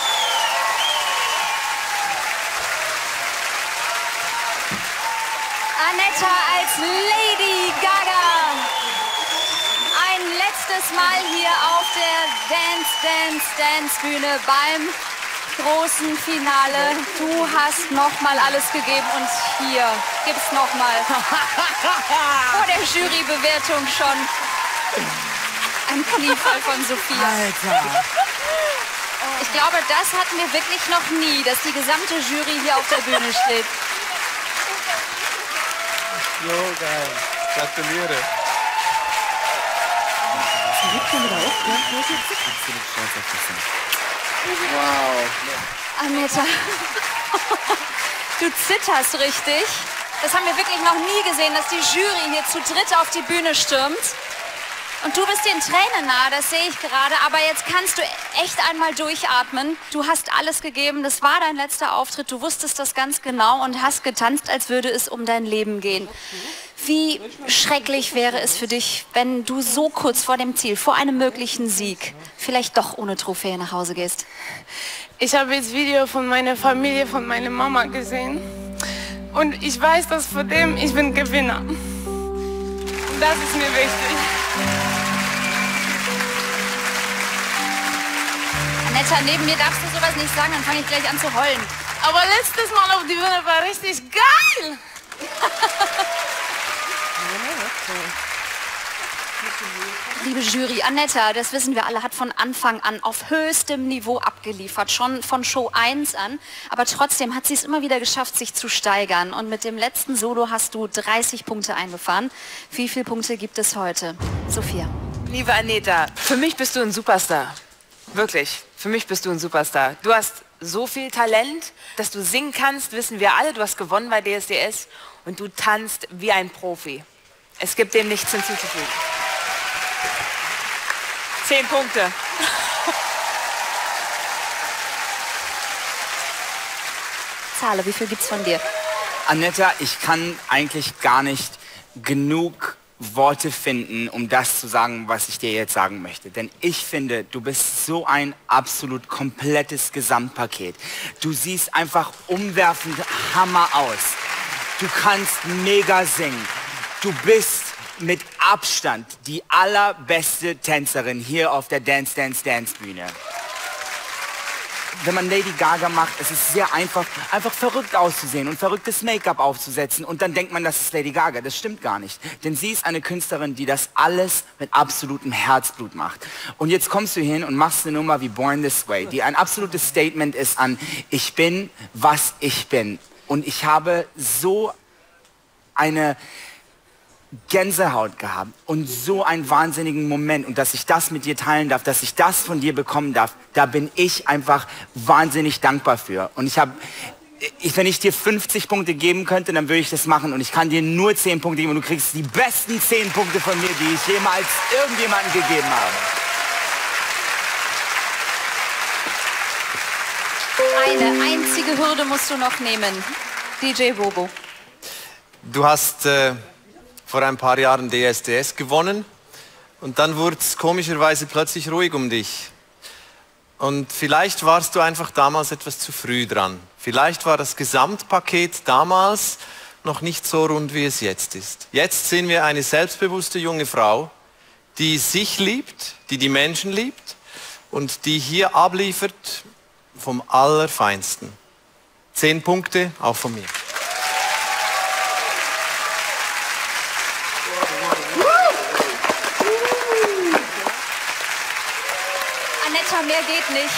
Anetta als Lady Gaga. Ein letztes Mal hier auf der Dance Bühne beim großen Finale. Du hast noch mal alles gegeben und hier gibt's noch mal vor der Jurybewertung schon ein Kniefall von Sophia. Alter. Ich glaube, das hatten wir wirklich noch nie, dass die gesamte Jury hier auf der Bühne steht. So geil. Gratuliere. Wow. Anetta, du zitterst richtig. Das haben wir wirklich noch nie gesehen, dass die Jury hier zu dritt auf die Bühne stürmt. Und du bist den Tränen nahe, das sehe ich gerade. Aber jetzt kannst du echt einmal durchatmen. Du hast alles gegeben, das war dein letzter Auftritt. Du wusstest das ganz genau und hast getanzt, als würde es um dein Leben gehen. Wie schrecklich wäre es für dich, wenn du so kurz vor dem Ziel, vor einem möglichen Sieg, vielleicht doch ohne Trophäe nach Hause gehst? Ich habe das Video von meiner Familie, von meiner Mama gesehen. Und ich weiß, dass vor dem ich bin Gewinner. Und das ist mir wichtig. Annetta, neben mir darfst du sowas nicht sagen, dann fange ich gleich an zu heulen. Aber letztes Mal auf die Bühne war richtig geil. Liebe Jury, Annetta, das wissen wir alle, hat von Anfang an auf höchstem Niveau abgeliefert, schon von Show 1 an. Aber trotzdem hat sie es immer wieder geschafft, sich zu steigern. Und mit dem letzten Solo hast du 30 Punkte eingefahren. Wie viele Punkte gibt es heute? Sophia. Liebe Annetta, für mich bist du ein Superstar. Wirklich, für mich bist du ein Superstar. Du hast so viel Talent, dass du singen kannst, wissen wir alle. Du hast gewonnen bei DSDS und du tanzt wie ein Profi. Es gibt dem nichts hinzuzufügen. 10 Punkte. Zahle, wie viel gibt's von dir? Annetta, ich kann eigentlich gar nicht genug Worte finden, um das zu sagen, was ich dir jetzt sagen möchte. Denn ich finde, du bist so ein absolut komplettes Gesamtpaket. Du siehst einfach umwerfend Hammer aus. Du kannst mega singen. Du bist mit Abstand die allerbeste Tänzerin hier auf der Dance Dance Dance Bühne. Wenn man Lady Gaga macht, es ist sehr einfach verrückt auszusehen und verrücktes Make-up aufzusetzen und dann denkt man, das ist Lady Gaga. Das stimmt gar nicht. Denn sie ist eine Künstlerin, die das alles mit absolutem Herzblut macht. Und jetzt kommst du hin und machst eine Nummer wie Born This Way, die ein absolutes Statement ist an ich bin, was ich bin. Und ich habe so eine Gänsehaut gehabt und so einen wahnsinnigen Moment und dass ich das mit dir teilen darf, dass ich das von dir bekommen darf, da bin ich einfach wahnsinnig dankbar für. Und wenn ich dir 50 Punkte geben könnte, dann würde ich das machen und ich kann dir nur 10 Punkte geben und du kriegst die besten 10 Punkte von mir, die ich jemals irgendjemandem gegeben habe. Eine einzige Hürde musst du noch nehmen. DJ Bobo. Du hast vor ein paar Jahren DSDS gewonnen und dann wurde es komischerweise plötzlich ruhig um dich. Und vielleicht warst du einfach damals etwas zu früh dran. Vielleicht war das Gesamtpaket damals noch nicht so rund, wie es jetzt ist. Jetzt sehen wir eine selbstbewusste junge Frau, die sich liebt, die die Menschen liebt und die hier abliefert vom Allerfeinsten. 10 Punkte, auch von mir. Annetta, mehr geht nicht.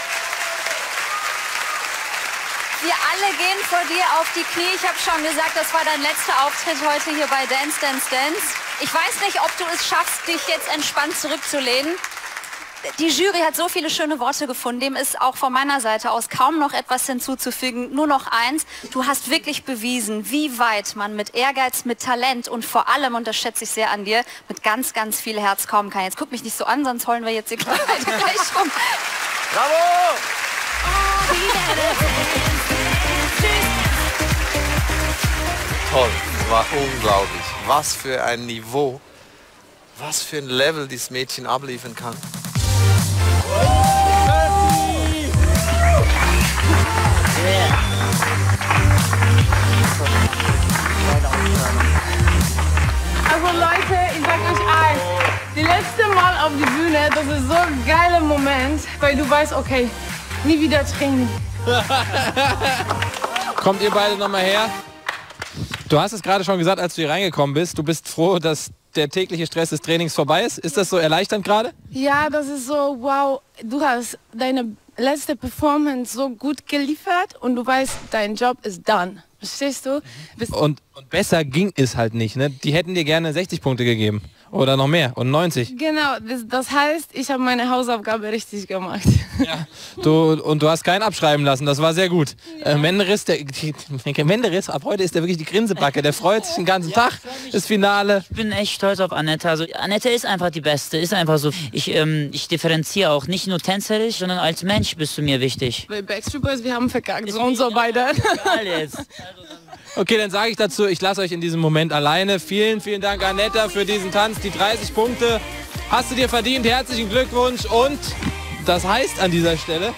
Wir alle gehen vor dir auf die Knie. Ich habe schon gesagt, das war dein letzter Auftritt heute hier bei Dance Dance Dance. Ich weiß nicht, ob du es schaffst, dich jetzt entspannt zurückzulehnen. Die Jury hat so viele schöne Worte gefunden, dem ist auch von meiner Seite aus kaum noch etwas hinzuzufügen. Nur noch eins, du hast wirklich bewiesen, wie weit man mit Ehrgeiz, mit Talent und vor allem, und das schätze ich sehr an dir, mit ganz, ganz viel Herz kommen kann. Jetzt guck mich nicht so an, sonst heulen wir jetzt hier gleich rum. Bravo! Toll, es war unglaublich. Was für ein Niveau, was für ein Level dieses Mädchen abliefern kann. Also Leute, ich sag euch eins, die letzte Mal auf die Bühne, das ist so ein geiler Moment, weil du weißt, okay, nie wieder Training. Kommt ihr beide nochmal her? Du hast es gerade schon gesagt, als du hier reingekommen bist, du bist froh, dass der tägliche Stress des Trainings vorbei ist. Ist das so erleichternd gerade? Ja, das ist so, wow, du hast deine letzte Performance so gut geliefert und du weißt, dein Job ist done. Verstehst du? Und besser ging es halt nicht, ne? Die hätten dir gerne 60 Punkte gegeben. Oder noch mehr. Und 90. Genau, das heißt, ich habe meine Hausaufgabe richtig gemacht. Ja. Du hast keinen abschreiben lassen, das war sehr gut. Menderes, ab heute ist der wirklich die Grinsebacke. Der freut sich den ganzen Tag, das Finale. Ich bin echt stolz auf Anetta. Also, Anetta ist einfach die Beste, ist einfach so. Ich differenziere auch, nicht nur tänzerisch, sondern als Mensch bist du mir wichtig. Bei Backstreet Boys, wir haben verkackt, so und so beide. Jetzt. Okay, dann sage ich dazu, ich lasse euch in diesem Moment alleine. Vielen, vielen Dank, Anetta, für diesen Tanz. Die 30 Punkte hast du dir verdient. Herzlichen Glückwunsch. Und das heißt an dieser Stelle,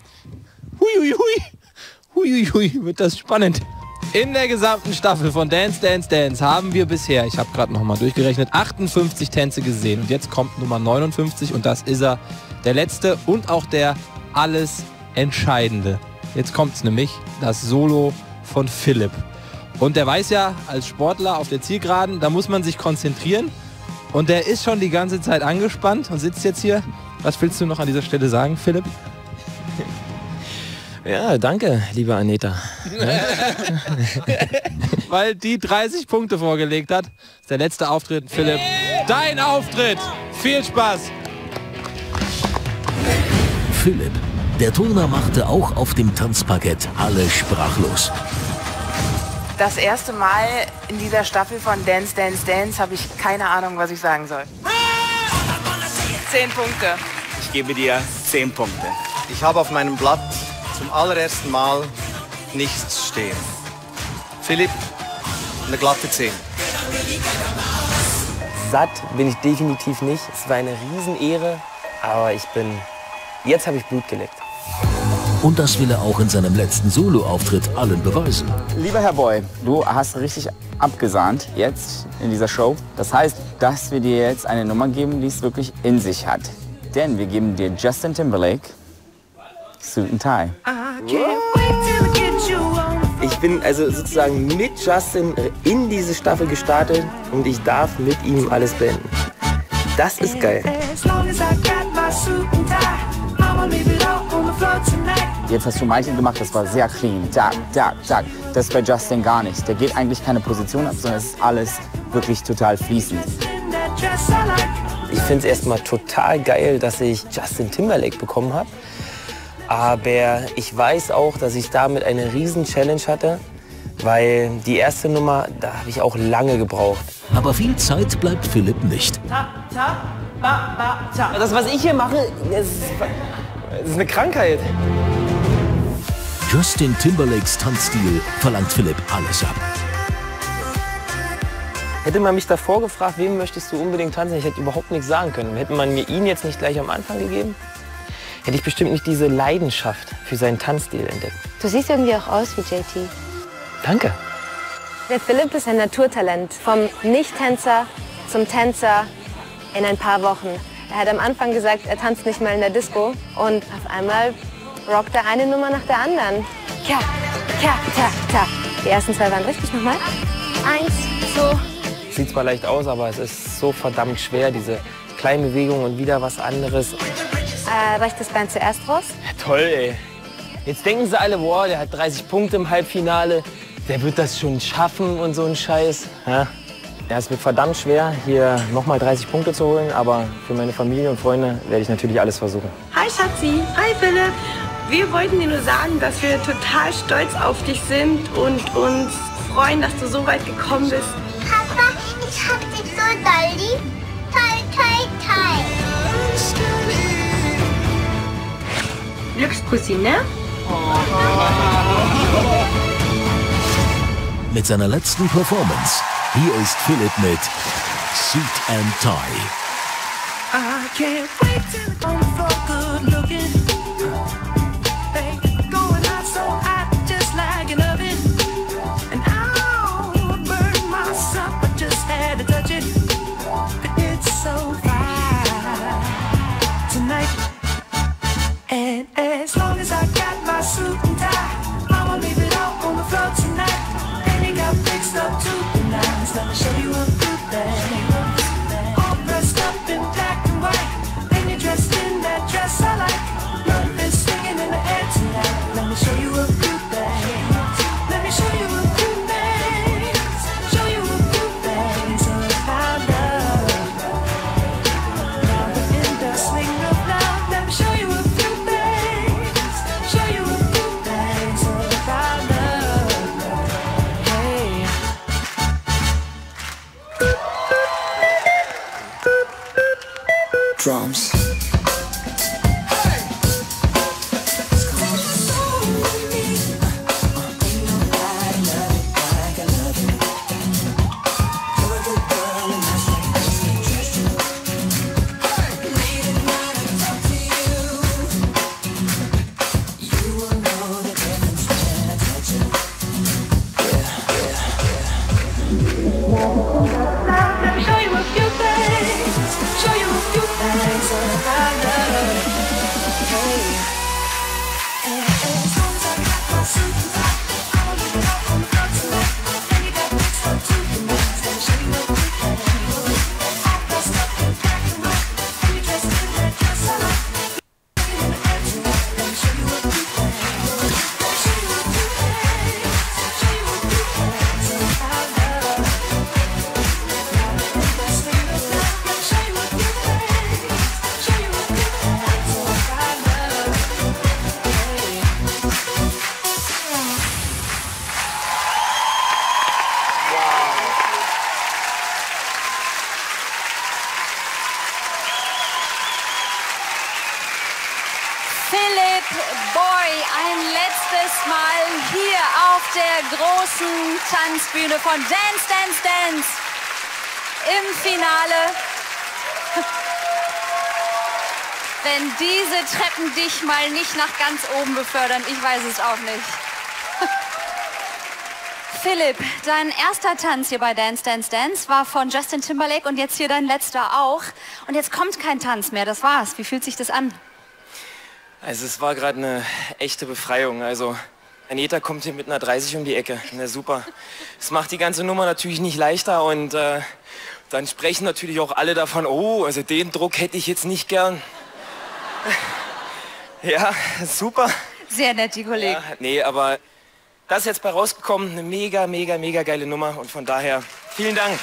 huiuiui, wird das spannend. In der gesamten Staffel von Dance, Dance, Dance haben wir bisher, ich habe gerade nochmal durchgerechnet, 58 Tänze gesehen. Und jetzt kommt Nummer 59 und das ist er, der letzte und auch der alles Entscheidende. Jetzt kommt es nämlich, das Solo von Philipp. Und der weiß ja, als Sportler auf der Zielgeraden, da muss man sich konzentrieren. Und der ist schon die ganze Zeit angespannt und sitzt jetzt hier. Was willst du noch an dieser Stelle sagen, Philipp? Ja, danke, liebe Aneta. Weil die 30 Punkte vorgelegt hat. Das ist der letzte Auftritt, Philipp. Dein Auftritt. Viel Spaß. Philipp, der Turner, machte auch auf dem Tanzparkett alle sprachlos. Das erste Mal in dieser Staffel von Dance, Dance, Dance habe ich keine Ahnung, was ich sagen soll. 10 Punkte. Ich gebe dir 10 Punkte. Ich habe auf meinem Blatt zum allerersten Mal nichts stehen. Philipp, eine glatte 10. Satt bin ich definitiv nicht. Es war eine Riesenehre, aber jetzt habe ich Blut geleckt. Und das will er auch in seinem letzten Solo-Auftritt allen beweisen. Lieber Herr Boy, du hast richtig abgesahnt jetzt in dieser Show. Das heißt, dass wir dir jetzt eine Nummer geben, die es wirklich in sich hat. Denn wir geben dir Justin Timberlake, Suit and Tie. Ich bin also sozusagen mit Justin in diese Staffel gestartet und ich darf mit ihm alles beenden. Das ist geil. Jetzt hast du Michael gemacht, das war sehr clean. Zack, zack, zack. Das ist bei Justin gar nicht. Der geht eigentlich keine Position ab, sondern es ist alles wirklich total fließend. Ich finde es erstmal total geil, dass ich Justin Timberlake bekommen habe. Aber ich weiß auch, dass ich damit eine riesen Challenge hatte, weil die erste Nummer, da habe ich auch lange gebraucht. Aber viel Zeit bleibt Philipp nicht. Das, was ich hier mache, das ist eine Krankheit. Justin Timberlakes Tanzstil verlangt Philipp alles ab. Hätte man mich davor gefragt, wem möchtest du unbedingt tanzen, ich hätte überhaupt nichts sagen können. Hätte man mir ihn jetzt nicht gleich am Anfang gegeben, hätte ich bestimmt nicht diese Leidenschaft für seinen Tanzstil entdeckt. Du siehst irgendwie auch aus wie JT. Danke. Der Philipp ist ein Naturtalent. Vom Nicht-Tänzer zum Tänzer in ein paar Wochen. Er hat am Anfang gesagt, er tanzt nicht mal in der Disco. Und auf einmal rockt er eine Nummer nach der anderen. Ka, ka, ta, ta. Die ersten 2 waren richtig nochmal. 1, 2. Sieht zwar leicht aus, aber es ist so verdammt schwer, diese kleinen Bewegungen und wieder was anderes. Reicht das Bein zuerst raus? Ja, toll, ey. Jetzt denken sie alle, wow, der hat 30 Punkte im Halbfinale. Der wird das schon schaffen und so ein Scheiß. Ja, es wird verdammt schwer, hier nochmal 30 Punkte zu holen. Aber für meine Familie und Freunde werde ich natürlich alles versuchen. Hi Schatzi, hi Philipp. Wir wollten dir nur sagen, dass wir total stolz auf dich sind und uns freuen, dass du so weit gekommen bist. Papa, ich hab dich so doll lieb. Toll, toll, toll. Glückskussi, ne? Mit seiner letzten Performance, hier ist Philipp mit Suit and Tie. I can't wait till on the floor, good looking. Hey, going out so hot, just like an oven. And I'll burn myself, I just had to touch it. It's so fine tonight. And as long as I got my suit and tie, I'ma leave it all on the floor tonight. And you got fixed up to the nines, let me show you a good thing. All dressed up in black and white, then you dress Philipp Boy ein letztes Mal hier auf der großen Tanzbühne von Dance, Dance, Dance im Finale. Wenn diese Treppen dich mal nicht nach ganz oben befördern, ich weiß es auch nicht. Philipp, dein erster Tanz hier bei Dance, Dance, Dance war von Justin Timberlake und jetzt hier dein letzter auch. Und jetzt kommt kein Tanz mehr, das war's. Wie fühlt sich das an? Also es war gerade eine echte Befreiung. Also Aneta kommt hier mit einer 30 um die Ecke. Na super. Das macht die ganze Nummer natürlich nicht leichter und dann sprechen natürlich auch alle davon, oh, also den Druck hätte ich jetzt nicht gern. Ja, super. Sehr nett, die Kollegen. Ja, nee, aber das ist jetzt bei rausgekommen. Eine mega, mega, mega geile Nummer und von daher vielen Dank.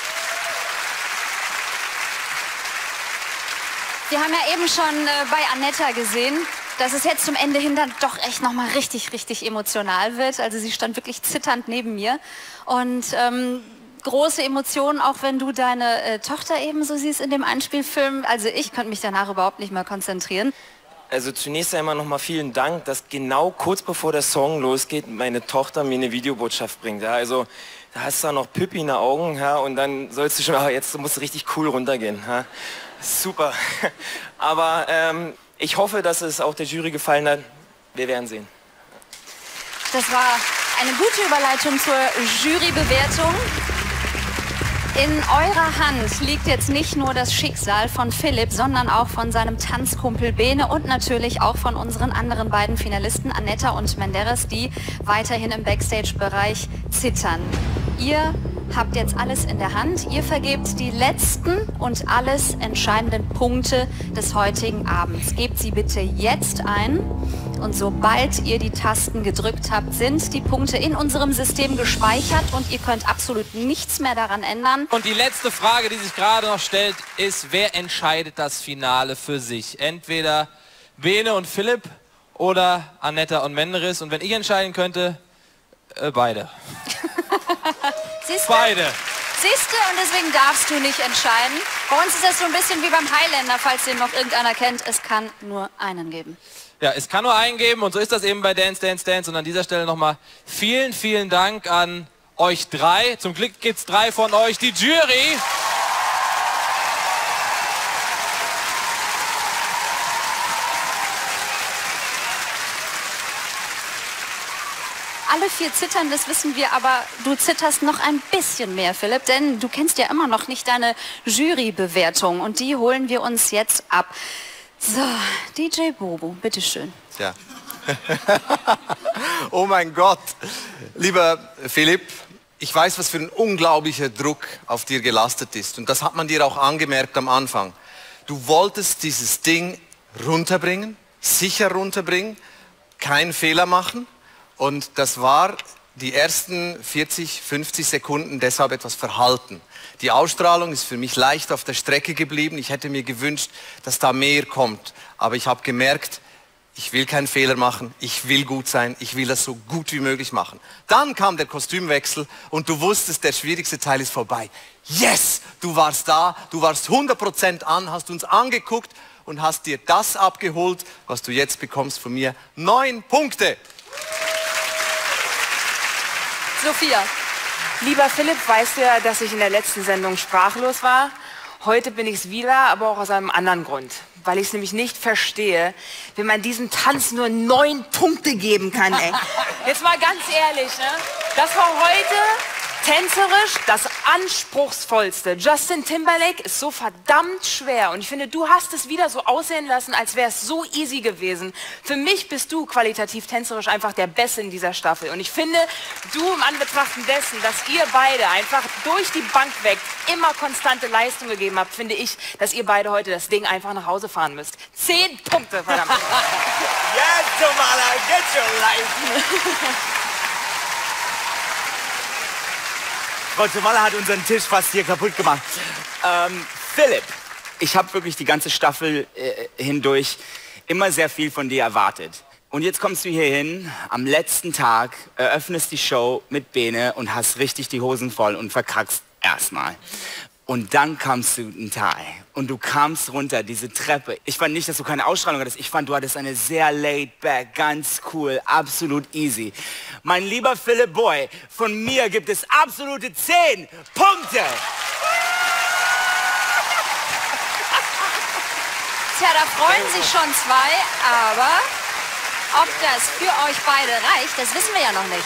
Wir haben ja eben schon bei Aneta gesehen, dass es jetzt zum Ende hin dann doch echt nochmal richtig, richtig emotional wird. Also sie stand wirklich zitternd neben mir. Und große Emotionen, auch wenn du deine Tochter eben so siehst in dem Einspielfilm. Also ich konnte mich danach überhaupt nicht mehr konzentrieren. Also zunächst einmal nochmal vielen Dank, dass genau kurz bevor der Song losgeht, meine Tochter mir eine Videobotschaft bringt. Ja, also da hast du noch Pippi in den Augen, ja, und dann sollst du schon, jetzt musst du richtig cool runtergehen. Ja. Super. Aber ich hoffe, dass es auch der Jury gefallen hat. Wir werden sehen. Das war eine gute Überleitung zur Jurybewertung. In eurer Hand liegt jetzt nicht nur das Schicksal von Philipp, sondern auch von seinem Tanzkumpel Bene und natürlich auch von unseren anderen beiden Finalisten, Aneta und Menderes, die weiterhin im Backstage-Bereich zittern. Ihr habt jetzt alles in der Hand. Ihr vergebt die letzten und alles entscheidenden Punkte des heutigen Abends. Gebt sie bitte jetzt ein. Und sobald ihr die Tasten gedrückt habt, sind die Punkte in unserem System gespeichert und ihr könnt absolut nichts mehr daran ändern. Und die letzte Frage, die sich gerade noch stellt, ist, wer entscheidet das Finale für sich? Entweder Bene und Philipp oder Aneta und Menderes. Und wenn ich entscheiden könnte, beide. Siehste? Beide. Siehste, und deswegen darfst du nicht entscheiden. Bei uns ist das so ein bisschen wie beim Highlander, falls den noch irgendeiner kennt. Es kann nur einen geben. Ja, es kann nur einen geben und so ist das eben bei Dance, Dance, Dance. Und an dieser Stelle nochmal vielen, vielen Dank an euch drei. Zum Glück gibt's 3 von euch. Die Jury. Alle 4 zittern, das wissen wir, aber du zitterst noch ein bisschen mehr, Philipp, denn du kennst ja immer noch nicht deine Jurybewertung und die holen wir uns jetzt ab. So, DJ Bobo, bitteschön. Tja. Oh mein Gott. Lieber Philipp, ich weiß, was für ein unglaublicher Druck auf dir gelastet ist. Und das hat man dir auch angemerkt am Anfang. Du wolltest dieses Ding runterbringen, sicher runterbringen, keinen Fehler machen. Und das war die ersten 40, 50 Sekunden deshalb etwas verhalten. Die Ausstrahlung ist für mich leicht auf der Strecke geblieben. Ich hätte mir gewünscht, dass da mehr kommt. Aber ich habe gemerkt, ich will keinen Fehler machen, ich will gut sein, ich will das so gut wie möglich machen. Dann kam der Kostümwechsel und du wusstest, der schwierigste Teil ist vorbei. Yes, du warst da, du warst 100% an, hast uns angeguckt und hast dir das abgeholt, was du jetzt bekommst von mir. 9 Punkte. Sophia. Lieber Philipp, weißt du ja, dass ich in der letzten Sendung sprachlos war. Heute bin ich es wieder, aber auch aus einem anderen Grund. Weil ich es nämlich nicht verstehe, wenn man diesem Tanz nur 9 Punkte geben kann. Ey. Jetzt mal ganz ehrlich, ne? Das war heute tänzerisch das anspruchsvollste. Justin Timberlake ist so verdammt schwer und ich finde, du hast es wieder so aussehen lassen, als wäre es so easy gewesen. Für mich bist du qualitativ tänzerisch einfach der Beste in dieser Staffel und ich finde, du im Anbetrachten dessen, dass ihr beide einfach durch die Bank weg immer konstante Leistung gegeben habt, finde ich, dass ihr beide heute das Ding einfach nach Hause fahren müsst. 10 Punkte, verdammt. Yes, Tomala, get your life. Frau Tomala hat unseren Tisch fast hier kaputt gemacht. Philipp, ich habe wirklich die ganze Staffel hindurch immer sehr viel von dir erwartet. Und jetzt kommst du hier hin, am letzten Tag, eröffnest die Show mit Bene und hast richtig die Hosen voll und verkackst erstmal. Und dann kamst du in Tai und du kamst runter, diese Treppe. Ich fand nicht, dass du keine Ausstrahlung hattest. Ich fand, du hattest eine sehr laid back, ganz cool, absolut easy. Mein lieber Philipp Boy, von mir gibt es absolute 10 Punkte. Tja, da freuen sich schon zwei, aber ob das für euch beide reicht, das wissen wir ja noch nicht.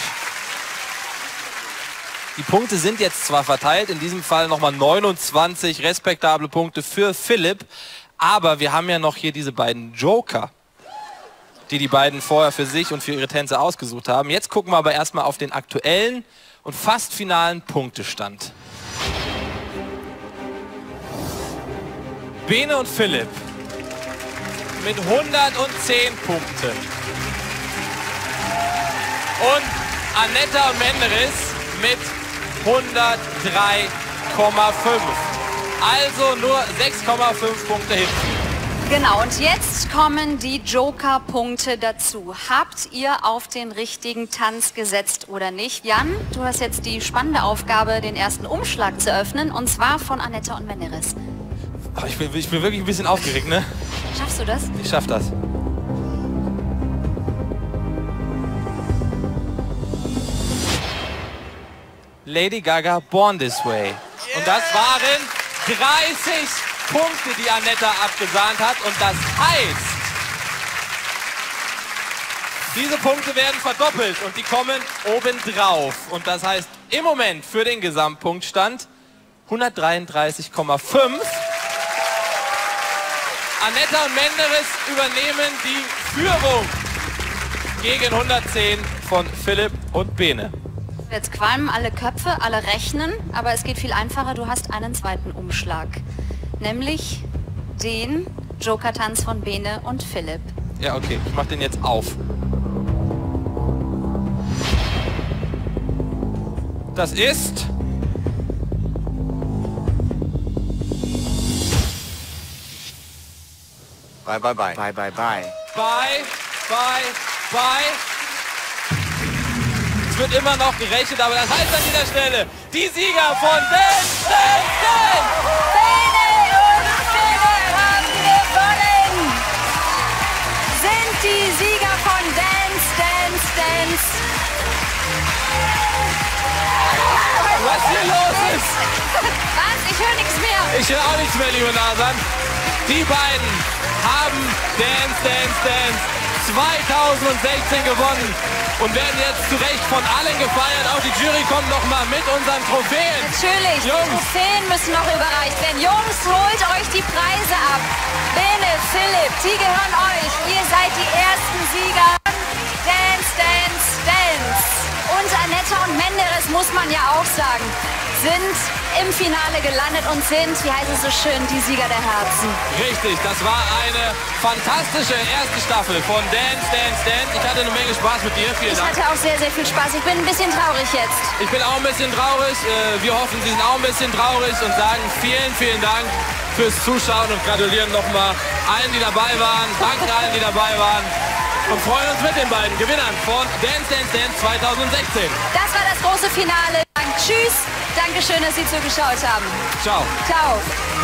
Die Punkte sind jetzt zwar verteilt, in diesem Fall nochmal 29 respektable Punkte für Philipp, aber wir haben ja noch hier diese beiden Joker, die beiden vorher für sich und für ihre Tänze ausgesucht haben. Jetzt gucken wir aber erstmal auf den aktuellen und fast finalen Punktestand. Bene und Philipp mit 110 Punkten. Und Anetta und Menderes mit 103,5. Also nur 6,5 Punkte hinten. Genau, und jetzt kommen die Joker-Punkte dazu. Habt ihr auf den richtigen Tanz gesetzt oder nicht? Jan, du hast jetzt die spannende Aufgabe, den ersten Umschlag zu öffnen, und zwar von Anetta und Menderes. Ich bin wirklich ein bisschen aufgeregt, ne? Schaffst du das? Ich schaff das. Lady Gaga, Born This Way. Und das waren 30 Punkte, die Anetta abgesahnt hat. Und das heißt, diese Punkte werden verdoppelt und die kommen obendrauf. Und das heißt im Moment für den Gesamtpunktstand 133,5. Anetta und Menderes übernehmen die Führung gegen 110 von Philipp und Bene. Jetzt qualmen alle Köpfe, alle rechnen, aber es geht viel einfacher. Du hast einen zweiten Umschlag, nämlich den Joker-Tanz von Bene und Philipp. Ja, okay, ich mach den jetzt auf. Das ist... Bye, bye, bye. Bye, bye, bye. Bye, bye, bye. Es wird immer noch gerechnet, aber das heißt an dieser Stelle, die Sieger von Dance, Dance, Dance! Bene und Philipp haben gewonnen! Sind die Sieger von Dance, Dance, Dance! Was hier los ist? Was? Ich höre nichts mehr. Ich höre auch nichts mehr, liebe Nasan. Die beiden haben Dance, Dance, Dance 2016 gewonnen und werden jetzt zu Recht von allen gefeiert. Auch die Jury kommt noch mal mit unseren Trophäen. Natürlich, Jungs. die Trophäen müssen noch überreicht werden. Jungs, holt euch die Preise ab. Bene, Philipp, die gehören euch. Ihr seid die ersten Sieger. Dance, Dance, Dance. Und Anetta und Menderes, muss man ja auch sagen, sind im Finale gelandet und sind, wie heißt es so schön, die Sieger der Herzen. Richtig, das war eine fantastische erste Staffel von Dance, Dance, Dance. Ich hatte eine Menge Spaß mit dir, vielen Dank. Ich hatte auch sehr, sehr viel Spaß. Ich bin ein bisschen traurig jetzt. Ich bin auch ein bisschen traurig. Wir hoffen, Sie sind auch ein bisschen traurig und sagen vielen, vielen Dank fürs Zuschauen und gratulieren nochmal allen, die dabei waren. Danke allen, die dabei waren. Und freuen uns mit den beiden Gewinnern von Dance, Dance, Dance 2016. Das war das große Finale. Tschüss. Dankeschön, dass Sie zugeschaut haben. Ciao. Ciao.